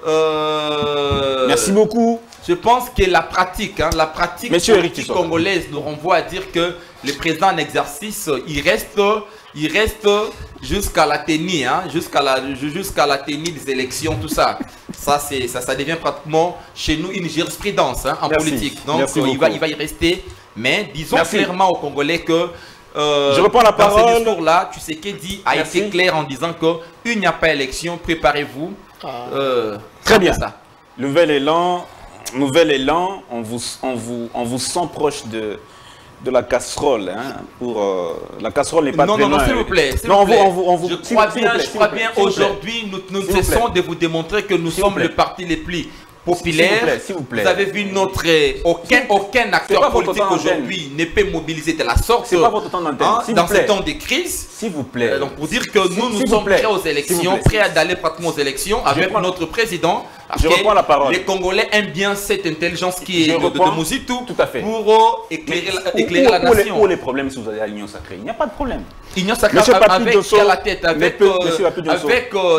Euh, Merci beaucoup. Je pense que la pratique, hein, la pratique politique congolaise nous renvoie à dire que le président en exercice, il reste, il reste jusqu'à la tenue, hein, jusqu'à la, jusqu'à la tenue des élections, tout ça. Ça, c'est, ça, ça devient pratiquement chez nous une jurisprudence, hein, en Merci. politique. Donc, euh, il, va, il va y rester. Mais disons Merci. clairement aux Congolais que euh, je reprends la parole. Dans ce discours-là, Tshisekedi a Merci. été clair en disant qu'il n'y a pas élection, préparez-vous. Euh, Très bien. Ça. Nouvel élan, nouvel élan, on vous, on vous, on vous sent proche de, de la casserole. Hein, pour, euh, la casserole n'est pas non, très non, loin. Non, s'il vous plaît. Non, on vous, on vous, on vous, je crois bien, plaît, je crois bien aujourd'hui, nous, nous cessons de vous démontrer que nous sommes le parti les plus populaire. S'il vous plaît. Vous avez vu notre aucun aucun acteur politique aujourd'hui ne peut mobiliser de la sorte. C'est pas votre temps d'antenne. Hein, dans ces temps de crise. S'il vous plaît. Euh, donc pour dire que nous nous sommes prêts aux élections, prêts à d'aller pratiquement aux élections avec notre président. Je reprends la parole. Les Congolais aiment bien cette intelligence qui est de, de Mouzitou tout à fait. pour éclairer, où, éclairer où, la où nation. Les, où les problèmes si vous allez à l'Union Sacrée? Il n'y a pas de problème. Union Sacrée avec qui à la tête, avec, euh, avec euh,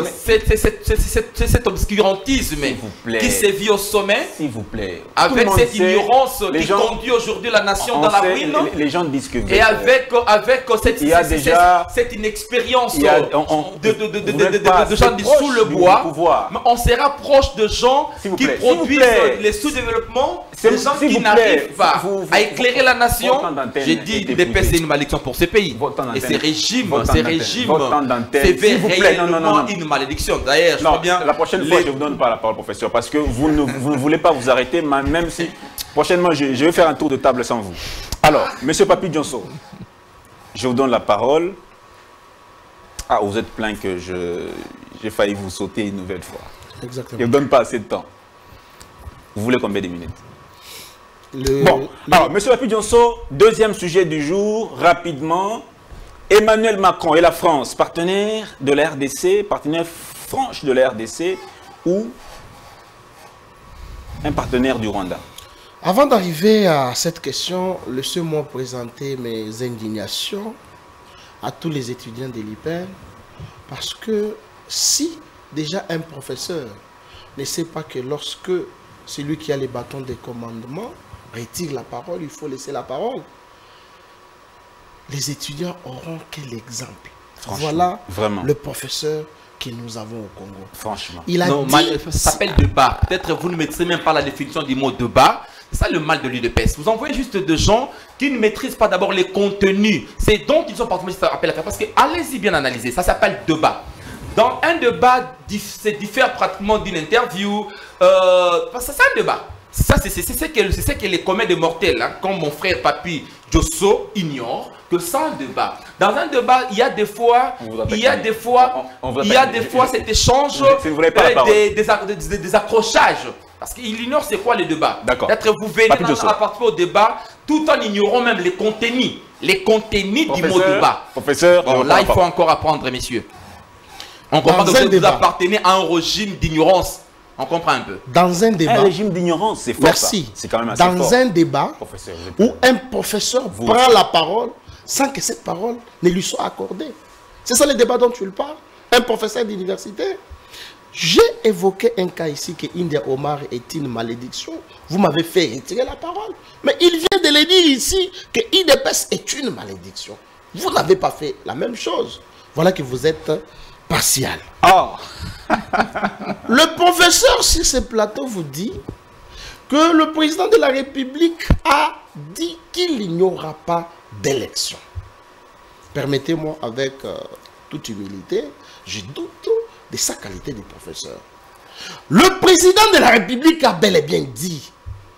cet obscurantisme qui s'est vu au sommet, s'il vous plaît, avec cette ignorance qui gens, conduit aujourd'hui la nation dans la ruine. Les, les gens disent que vous et avec, avec cette, il y a cette, déjà, cette inexpérience il y a, on, on, de, de, de, de, de, de, de gens sous le bois, mais on se rapproche de gens qui plaît, produisent les sous-développements, des gens qui n'arrivent pas vous, vous, à éclairer la nation. J'ai dit dépasser une malédiction pour ces pays. Et ces régimes, ces régimes, c'est réellement une malédiction. D'ailleurs, je crois bien. La prochaine fois, je ne vous donne pas la parole, professeur, parce que vous ne, vous ne voulez pas vous arrêter, même si prochainement, je, je vais faire un tour de table sans vous. Alors, monsieur Papi Dionso, je vous donne la parole. Ah, vous êtes plein que j'ai failli vous sauter une nouvelle fois. Exactement. Je ne vous donne pas assez de temps. Vous voulez combien de minutes? Le, Bon, le- alors, M. Lapidionso, deuxième sujet du jour, rapidement. Emmanuel Macron et la France, partenaires de la R D C, partenaire franche de la R D C, ou un partenaire du Rwanda? Avant d'arriver à cette question, laissez-moi présenter mes indignations à tous les étudiants de l'I P E N, parce que si déjà un professeur ne sait pas que lorsque celui qui a les bâtons de commandement retire la parole, il faut laisser la parole, les étudiants auront quel exemple? Voilà vraiment. le professeur que nous avons au Congo. Franchement. Il a Non, dit... mal- ça s'appelle débat. Peut-être vous ne maîtrisez même pas la définition du mot débat. C'est ça le mal de l'U D P S. Vous envoyez juste des gens qui ne maîtrisent pas d'abord les contenus. C'est donc ils sont partis ça appelle à faire. Parce que allez-y bien analyser. Ça s'appelle débat. Dans un débat, c'est diffère pratiquement d'une interview. Euh, c'est ça un débat. Ça, c'est ce que, ce que les communs des mortels, hein, comme mon frère Papi Josso ignore, que sans débat. Dans un débat, il y a des fois, il y a des fois, On- on vous il y a appelle. des fois cet échange Si vous voulez pas la euh, parole. des, des, ac- des- des accrochages. Parce qu'il ignore c'est quoi le débat. D'accord. Peut-être vous venez Papi à, Josso. à participer au débat tout en ignorant même les contenus. Les contenus du mot Professeur, débat. professeur, Bon, je là, reprends il la faut parole. encore apprendre, messieurs. On comprend Dans que un vous, vous débat. appartenez à un régime d'ignorance. On comprend un peu. Dans un Un débat... régime d'ignorance, c'est fort. Merci. ça. C'est quand même assez Dans fort. un débat Professeur, vous êtes- où un professeur Vous prend aussi. la parole sans que cette parole ne lui soit accordée. C'est ça le débat dont tu le parles. Un professeur d'université. J'ai évoqué un cas ici que India Omar est une malédiction. Vous m'avez fait retirer la parole. Mais il vient de le dire ici que I D P S est une malédiction. Vous n'avez pas fait la même chose. Voilà que vous êtes partial. Ah, Le professeur sur ce plateau vous dit que le président de la République a dit qu'il n'y aura pas d'élection. Permettez-moi, avec euh, toute humilité, je doute de sa qualité de professeur. Le président de la République a bel et bien dit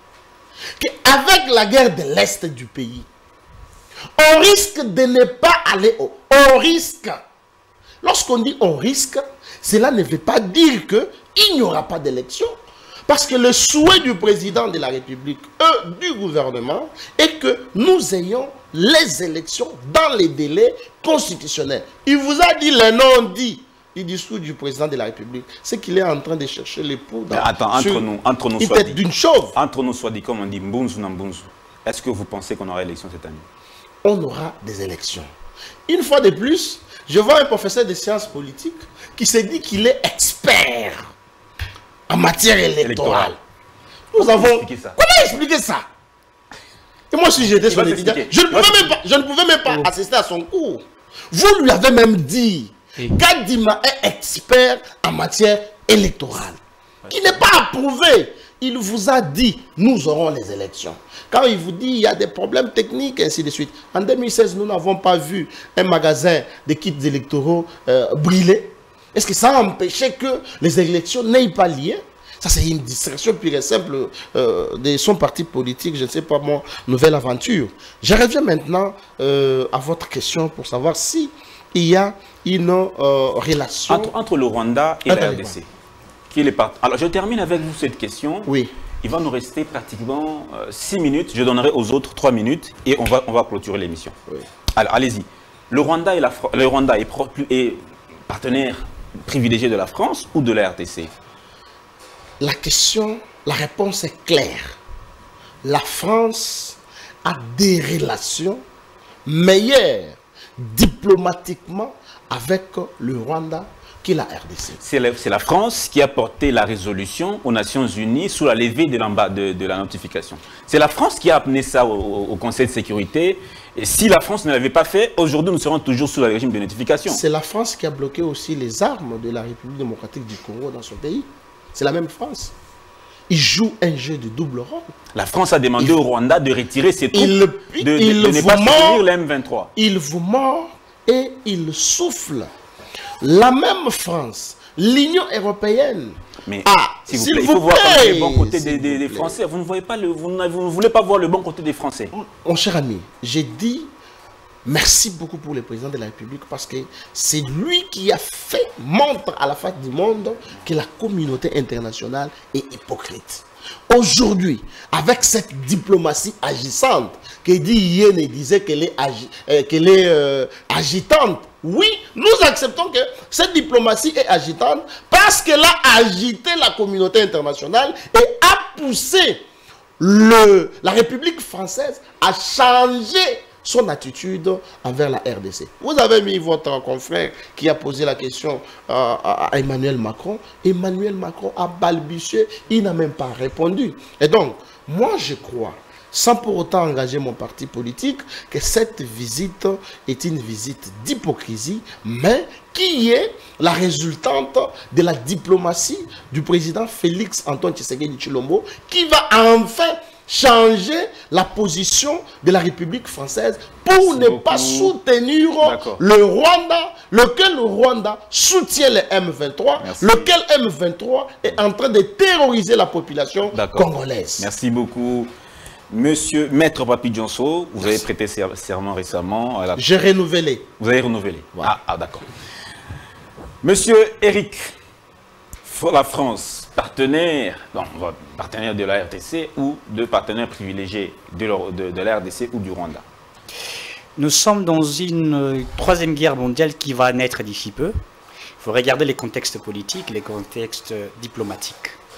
qu'avec la guerre de l'Est du pays, on risque de ne pas aller au... On risque. Lorsqu'on dit on risque, cela ne veut pas dire qu'il n'y aura pas d'élection. Parce que le souhait du président de la République, eux, du gouvernement, est que nous ayons les élections dans les délais constitutionnels. Il vous a dit le non-dit du discours du président de la République. C'est qu'il est en train de chercher l'époux dans... mais attends, entre sur nous, entre nous, une soit tête dit. d'une chauve. Entre nous, soit dit, comme on dit, Mbunzu na Mbunzu. Est-ce que vous pensez qu'on aura élection cette année? On aura des élections. Une fois de plus, je vois un professeur de sciences politiques qui s'est dit qu'il est expert en matière électorale. Électorale. Nous Comment avons... expliquer ça? Comment expliquer ça? Et moi, si j'étais son va étudiant, t'expliquer. je ne Il va pouvais même pas, je ne pouvais même pas assister à son cours. Vous lui avez même dit qu'Adima est expert en matière électorale, qui n'est pas approuvé. Il vous a dit, nous aurons les élections. Quand il vous dit, il y a des problèmes techniques, ainsi de suite. En deux mille seize, nous n'avons pas vu un magasin de kits électoraux euh, brûler. Est-ce que ça a empêché que les élections n'aient pas lieu? Ça, c'est une distraction pure et simple euh, de son parti politique, je ne sais pas moi, nouvelle aventure. Je reviens maintenant euh, à votre question pour savoir si il y a une euh, relation... Entre, entre le Rwanda et la Attendez, R D C. Qui est les part... Alors, je termine avec vous cette question. Oui. Il va nous rester pratiquement six minutes. Je donnerai aux autres trois minutes et on va, on va clôturer l'émission. Oui. Alors, allez-y. Le Rwanda, et la Fr- le Rwanda est, pro- est partenaire privilégié de la France ou de la R D C? La question, la réponse est claire. La France a des relations meilleures diplomatiquement avec le Rwanda que la R D C. C'est la, c'est la France qui a porté la résolution aux Nations Unies sous la levée de, l'emba- de, de la notification. C'est la France qui a amené ça au, au Conseil de sécurité. Et si la France ne l'avait pas fait, aujourd'hui nous serons toujours sous le régime de notification. C'est la France qui a bloqué aussi les armes de la République démocratique du Congo dans son pays. C'est la même France. Il joue un jeu de double rôle. La France a demandé Il- au Rwanda de retirer ses troupes, Il- de, de- il de ne vous pas ment. soutenir le M vingt-trois. Il vous mord et il souffle. La même France, l'Union européenne. Mais Ah, s'il vous s'il plaît, il vous faut voir plaît, le bon côté s'il des, des- vous des plaît. Français. Vous ne voyez pas le, vous, n'avez- vous ne voulez pas voir le bon côté des Français. Mon cher ami, j'ai dit merci beaucoup pour le président de la République parce que c'est lui qui a fait montre à la face du monde que la communauté internationale est hypocrite. Aujourd'hui, avec cette diplomatie agissante, que dit Yen et disait qu'elle est, agi, euh, qu'elle est euh, agitante, oui, nous acceptons que cette diplomatie est agitante parce qu'elle a agité la communauté internationale et a poussé le, la République française à changer son attitude envers la R D C. Vous avez mis votre confrère qui a posé la question euh, à Emmanuel Macron. Emmanuel Macron a balbutié, il n'a même pas répondu. Et donc, moi je crois, sans pour autant engager mon parti politique, que cette visite est une visite d'hypocrisie, mais qui est la résultante de la diplomatie du président Félix Antoine Tshisekedi Tshilombo, qui va enfin changer la position de la République française pour Merci ne beaucoup. pas soutenir le Rwanda, lequel le Rwanda soutient les M vingt-trois, Merci. lequel M vingt-trois est en train de terroriser la population congolaise. Merci beaucoup. Monsieur Maître Papi Dionso, vous Merci. avez prêté serment récemment. La... J'ai renouvelé. Vous avez renouvelé. Voilà. Ah, ah d'accord. Monsieur Eric, la France, partenaire, non, partenaire de la R D C ou de partenaire privilégié de, de, de la R D C ou du Rwanda? Nous sommes dans une euh, troisième guerre mondiale qui va naître d'ici peu. Il faut regarder les contextes politiques, les contextes euh, diplomatiques.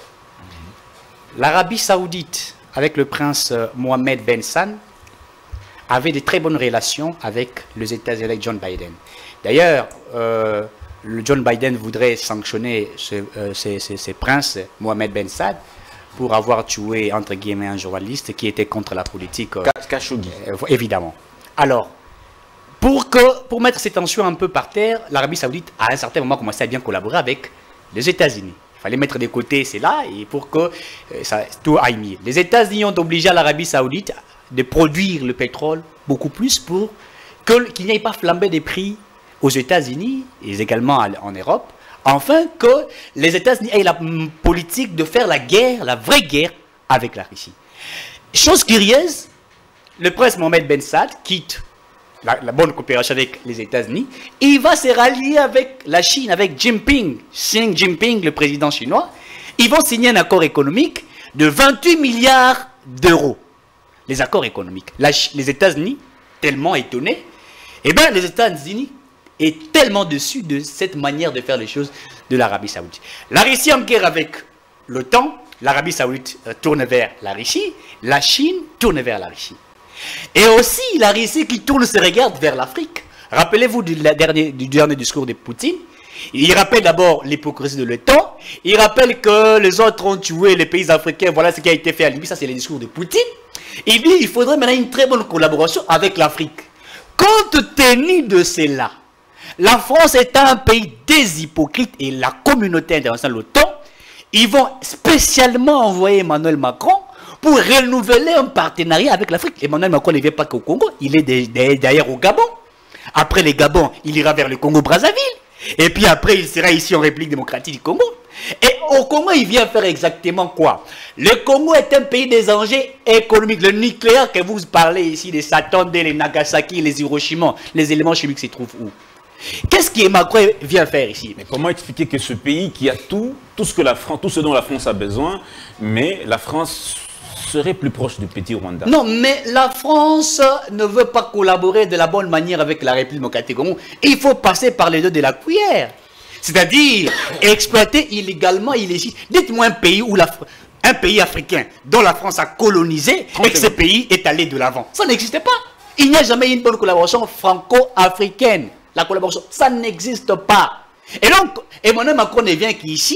Mm-hmm. L'Arabie Saoudite, avec le prince euh, Mohammed Ben Salman, avait de très bonnes relations avec les États-Unis, avec John Biden. D'ailleurs, euh, le John Biden voudrait sanctionner ce, euh, ces, ces, ces princes, Mohammed Ben Salman, pour avoir tué, entre guillemets, un journaliste qui était contre la politique. Euh, Khashoggi. Euh, évidemment. Alors, pour, que, pour mettre ces tensions un peu par terre, l'Arabie Saoudite, à un certain moment, commençait à bien collaborer avec les États-Unis. Il fallait mettre de côté cela et pour que euh, ça, tout aille mieux. Les États-Unis ont obligé l'Arabie Saoudite de produire le pétrole beaucoup plus pour qu'il n'y ait pas flambé des prix aux États-Unis et également en Europe, afin que les États-Unis aient la politique de faire la guerre, la vraie guerre avec la Russie. Chose curieuse, le prince Mohammed Ben Salman quitte la, la bonne coopération avec les États-Unis, il va se rallier avec la Chine, avec Jinping, Xi Jinping, le président chinois. Ils vont signer un accord économique de vingt-huit milliards d'euros. Les accords économiques. La, les États-Unis, tellement étonnés, eh bien les États-Unis est tellement dessus de cette manière de faire les choses de l'Arabie Saoudite. La Russie en guerre avec l'OTAN, l'Arabie Saoudite tourne vers la Russie, la Chine tourne vers la Russie. Et aussi la Russie qui tourne ses regards vers l'Afrique. Rappelez-vous du dernier, du dernier discours de Poutine. Il rappelle d'abord l'hypocrisie de l'OTAN, il rappelle que les autres ont tué les pays africains, voilà ce qui a été fait à Libye, ça c'est le discours de Poutine. Il dit qu'il faudrait maintenant une très bonne collaboration avec l'Afrique. Compte tenu de cela, la France est un pays des hypocrites et la communauté internationale, l'OTAN, ils vont spécialement envoyer Emmanuel Macron pour renouveler un partenariat avec l'Afrique. Emmanuel Macron ne vient pas qu'au Congo, il est d'ailleurs au Gabon. Après le Gabon, il ira vers le Congo-Brazzaville. Et puis après, il sera ici en République démocratique du Congo. Et au Congo, il vient faire exactement quoi? Le Congo est un pays des enjeux économiques. Le nucléaire que vous parlez ici, les Satan, les Nagasaki, les Hiroshima, les éléments chimiques se trouvent où? Qu'est-ce que Macron vient faire ici? Mais comment expliquer que ce pays qui a tout, tout ce que la France, tout ce dont la France a besoin, mais la France serait plus proche du petit Rwanda? Non, mais la France ne veut pas collaborer de la bonne manière avec la République démocratique du Congo. Il faut passer par les deux de la cuillère. C'est-à-dire exploiter illégalement, illégitimement. Dites-moi un pays où la, un pays africain dont la France a colonisé et que ce pays est allé de l'avant. Ça n'existe pas. Il n'y a jamais eu une bonne collaboration franco-africaine. La collaboration, ça n'existe pas. Et donc, Emmanuel Macron ne vient qu'ici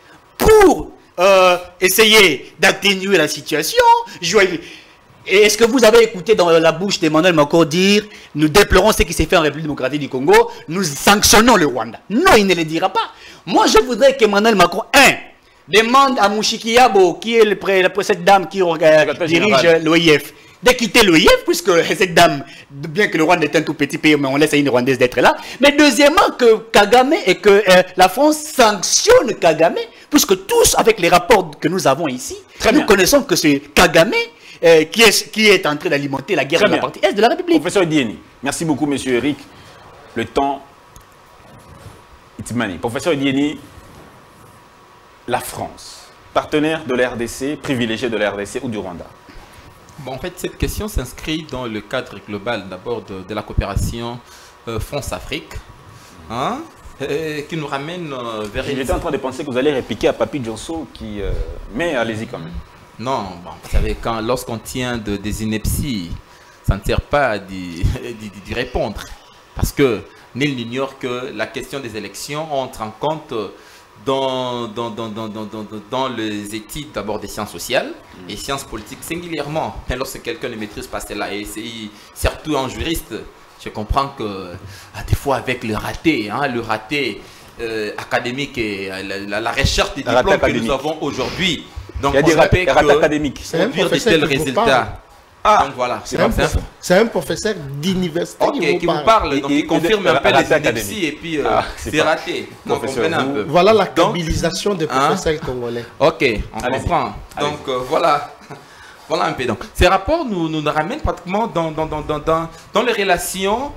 pour euh, essayer d'atténuer la situation. Est-ce que vous avez écouté dans la bouche d'Emmanuel Macron dire « Nous déplorons ce qui s'est fait en République démocratique du Congo, nous sanctionnons le Rwanda ». Non, il ne le dira pas. Moi, je voudrais qu'Emmanuel Macron, un, demande à Mouchiki Yabo, qui est le, cette dame qui euh, dirige l'O I F, de quitter l'O I F, puisque cette dame, bien que le Rwanda est un tout petit pays, mais on laisse à une Rwandaise d'être là. Mais deuxièmement, que Kagame et que euh, la France sanctionne Kagame, puisque tous, avec les rapports que nous avons ici, Très nous bien. connaissons que c'est Kagame euh, qui, est, qui est en train d'alimenter la guerre Très de bien. la partie Est de la République. Professeur Dieni, merci beaucoup, monsieur Eric. Le temps, it's money. Professeur Dieni, la France, partenaire de la R D C, privilégié de la R D C ou du Rwanda? Bon, en fait, cette question s'inscrit dans le cadre global d'abord de, de la coopération euh, France-Afrique, hein, euh, qui nous ramène euh, vers... J'étais en train de penser que vous allez répliquer à Papi Djonso, qui... Euh, mais allez-y quand même. Non, bon, vous savez, quand, lorsqu'on tient de, des inepties, ça ne sert pas d'y répondre. Parce que nul n'ignore que la question des élections entre en compte dans, dans, dans, dans, dans, dans, dans les études d'abord des sciences sociales mmh. et sciences politiques singulièrement. Mais lorsque quelqu'un ne maîtrise pas cela, et surtout en juriste, je comprends que des fois avec le raté, hein, le raté euh, académique et la, la, la recherche des diplômes que académique. nous avons aujourd'hui, donc il y a on des rappelle ratés académiques. Produire de tels résultats. Ah, donc voilà, c'est un, un, un professeur d'université okay, qui, qui vous parle, donc et, il confirme et, un peu les inepties et puis euh, ah, c'est raté. Donc comprenez un peu. Voilà la stabilisation des professeurs hein? congolais. Ok, on comprend. Donc euh, voilà. Voilà un peu. Donc, ces rapports nous, nous ramènent pratiquement dans, dans, dans, dans, dans, dans les relations,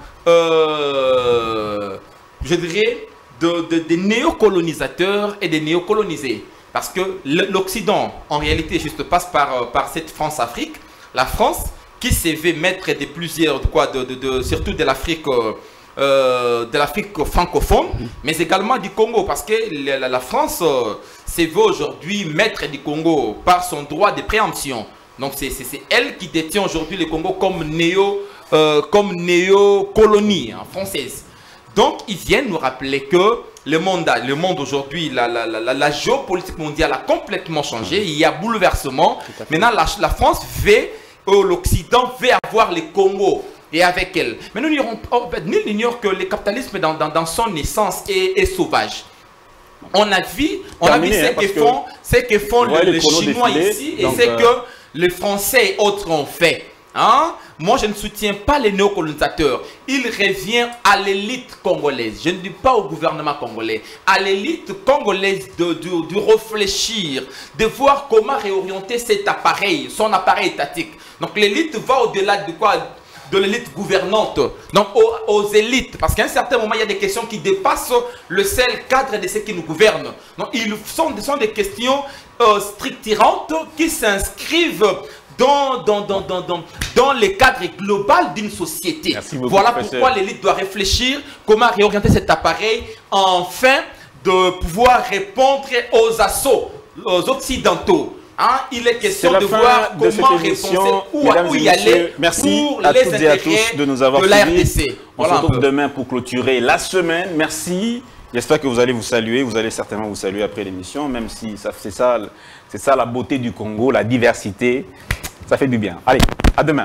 euh, je dirais, de, de, des néocolonisateurs et des néocolonisés. Parce que l'Occident, en réalité, juste passe par, par cette France-Afrique. La France, qui s'est fait maître de plusieurs, de quoi, de, de, de, surtout de l'Afrique euh, de l'Afrique francophone, mmh. mais également du Congo. Parce que la, la France euh, s'est fait aujourd'hui maître du Congo par son droit de préemption. Donc c'est elle qui détient aujourd'hui le Congo comme néo, euh, comme néo-colonie hein, française. Donc ils viennent nous rappeler que le monde, le monde aujourd'hui, la, la, la, la géopolitique mondiale a complètement changé. Il y a bouleversement. Maintenant la, la France veut, euh, l'Occident veut avoir le Congo et avec elle. Mais nous n'ignorons oh, nul n'ignore que le capitalisme dans, dans, dans son essence est, est sauvage. On a vu, on Terminé, a vu ce que font, ce que font le, le, le Chinois défilé, ici et c'est euh... que les Français et autres ont fait. Hein? Moi, je ne soutiens pas les néocolonisateurs. Il revient à l'élite congolaise. Je ne dis pas au gouvernement congolais. À l'élite congolaise de, de, de réfléchir, de voir comment réorienter cet appareil, son appareil étatique. Donc, l'élite va au-delà de quoi? De l'élite gouvernante, donc aux, aux élites, parce qu'à un certain moment, il y a des questions qui dépassent le seul cadre de ceux qui nous gouvernent. Donc, ils sont, sont des questions euh, structurantes qui s'inscrivent dans, dans, dans, dans, dans, dans le cadre global d'une société. Beaucoup, voilà professeur. Pourquoi l'élite doit réfléchir comment réorienter cet appareil afin de pouvoir répondre aux assauts, aux occidentaux. Hein, il est question est de voir de comment répondre, où, où y aller merci pour à les toutes et à tous de nous avoir de la R D C. On voilà se retrouve demain pour clôturer la semaine. Merci. J'espère que vous allez vous saluer. Vous allez certainement vous saluer après l'émission, même si c'est ça, c'est ça la beauté du Congo, la diversité. Ça fait du bien. Allez, à demain.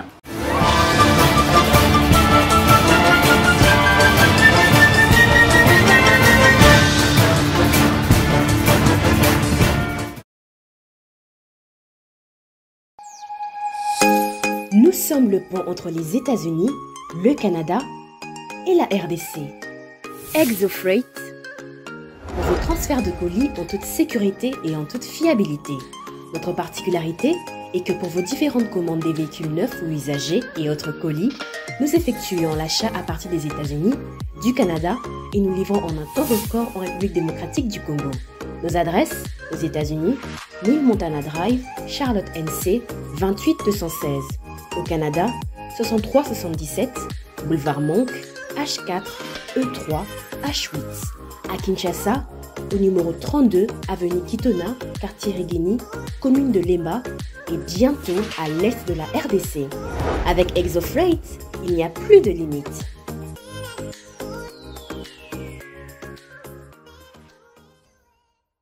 Nous sommes le pont entre les États-Unis, le Canada et la R D C. ExoFreight, pour vos transferts de colis en toute sécurité et en toute fiabilité. Notre particularité est que pour vos différentes commandes des véhicules neufs ou usagés et autres colis, nous effectuons l'achat à partir des États-Unis, du Canada et nous livrons en un temps record en République démocratique du Congo. Nos adresses aux États-Unis, mille Montana Drive, Charlotte N C, vingt-huit deux cent seize. Au Canada, soixante-trois soixante-dix-sept, boulevard Monk, H quatre, E trois, H huit. À Kinshasa, au numéro trente-deux, avenue Kitona, quartier Rigeni, commune de Lemba, et bientôt à l'est de la R D C. Avec ExoFreight, il n'y a plus de limite.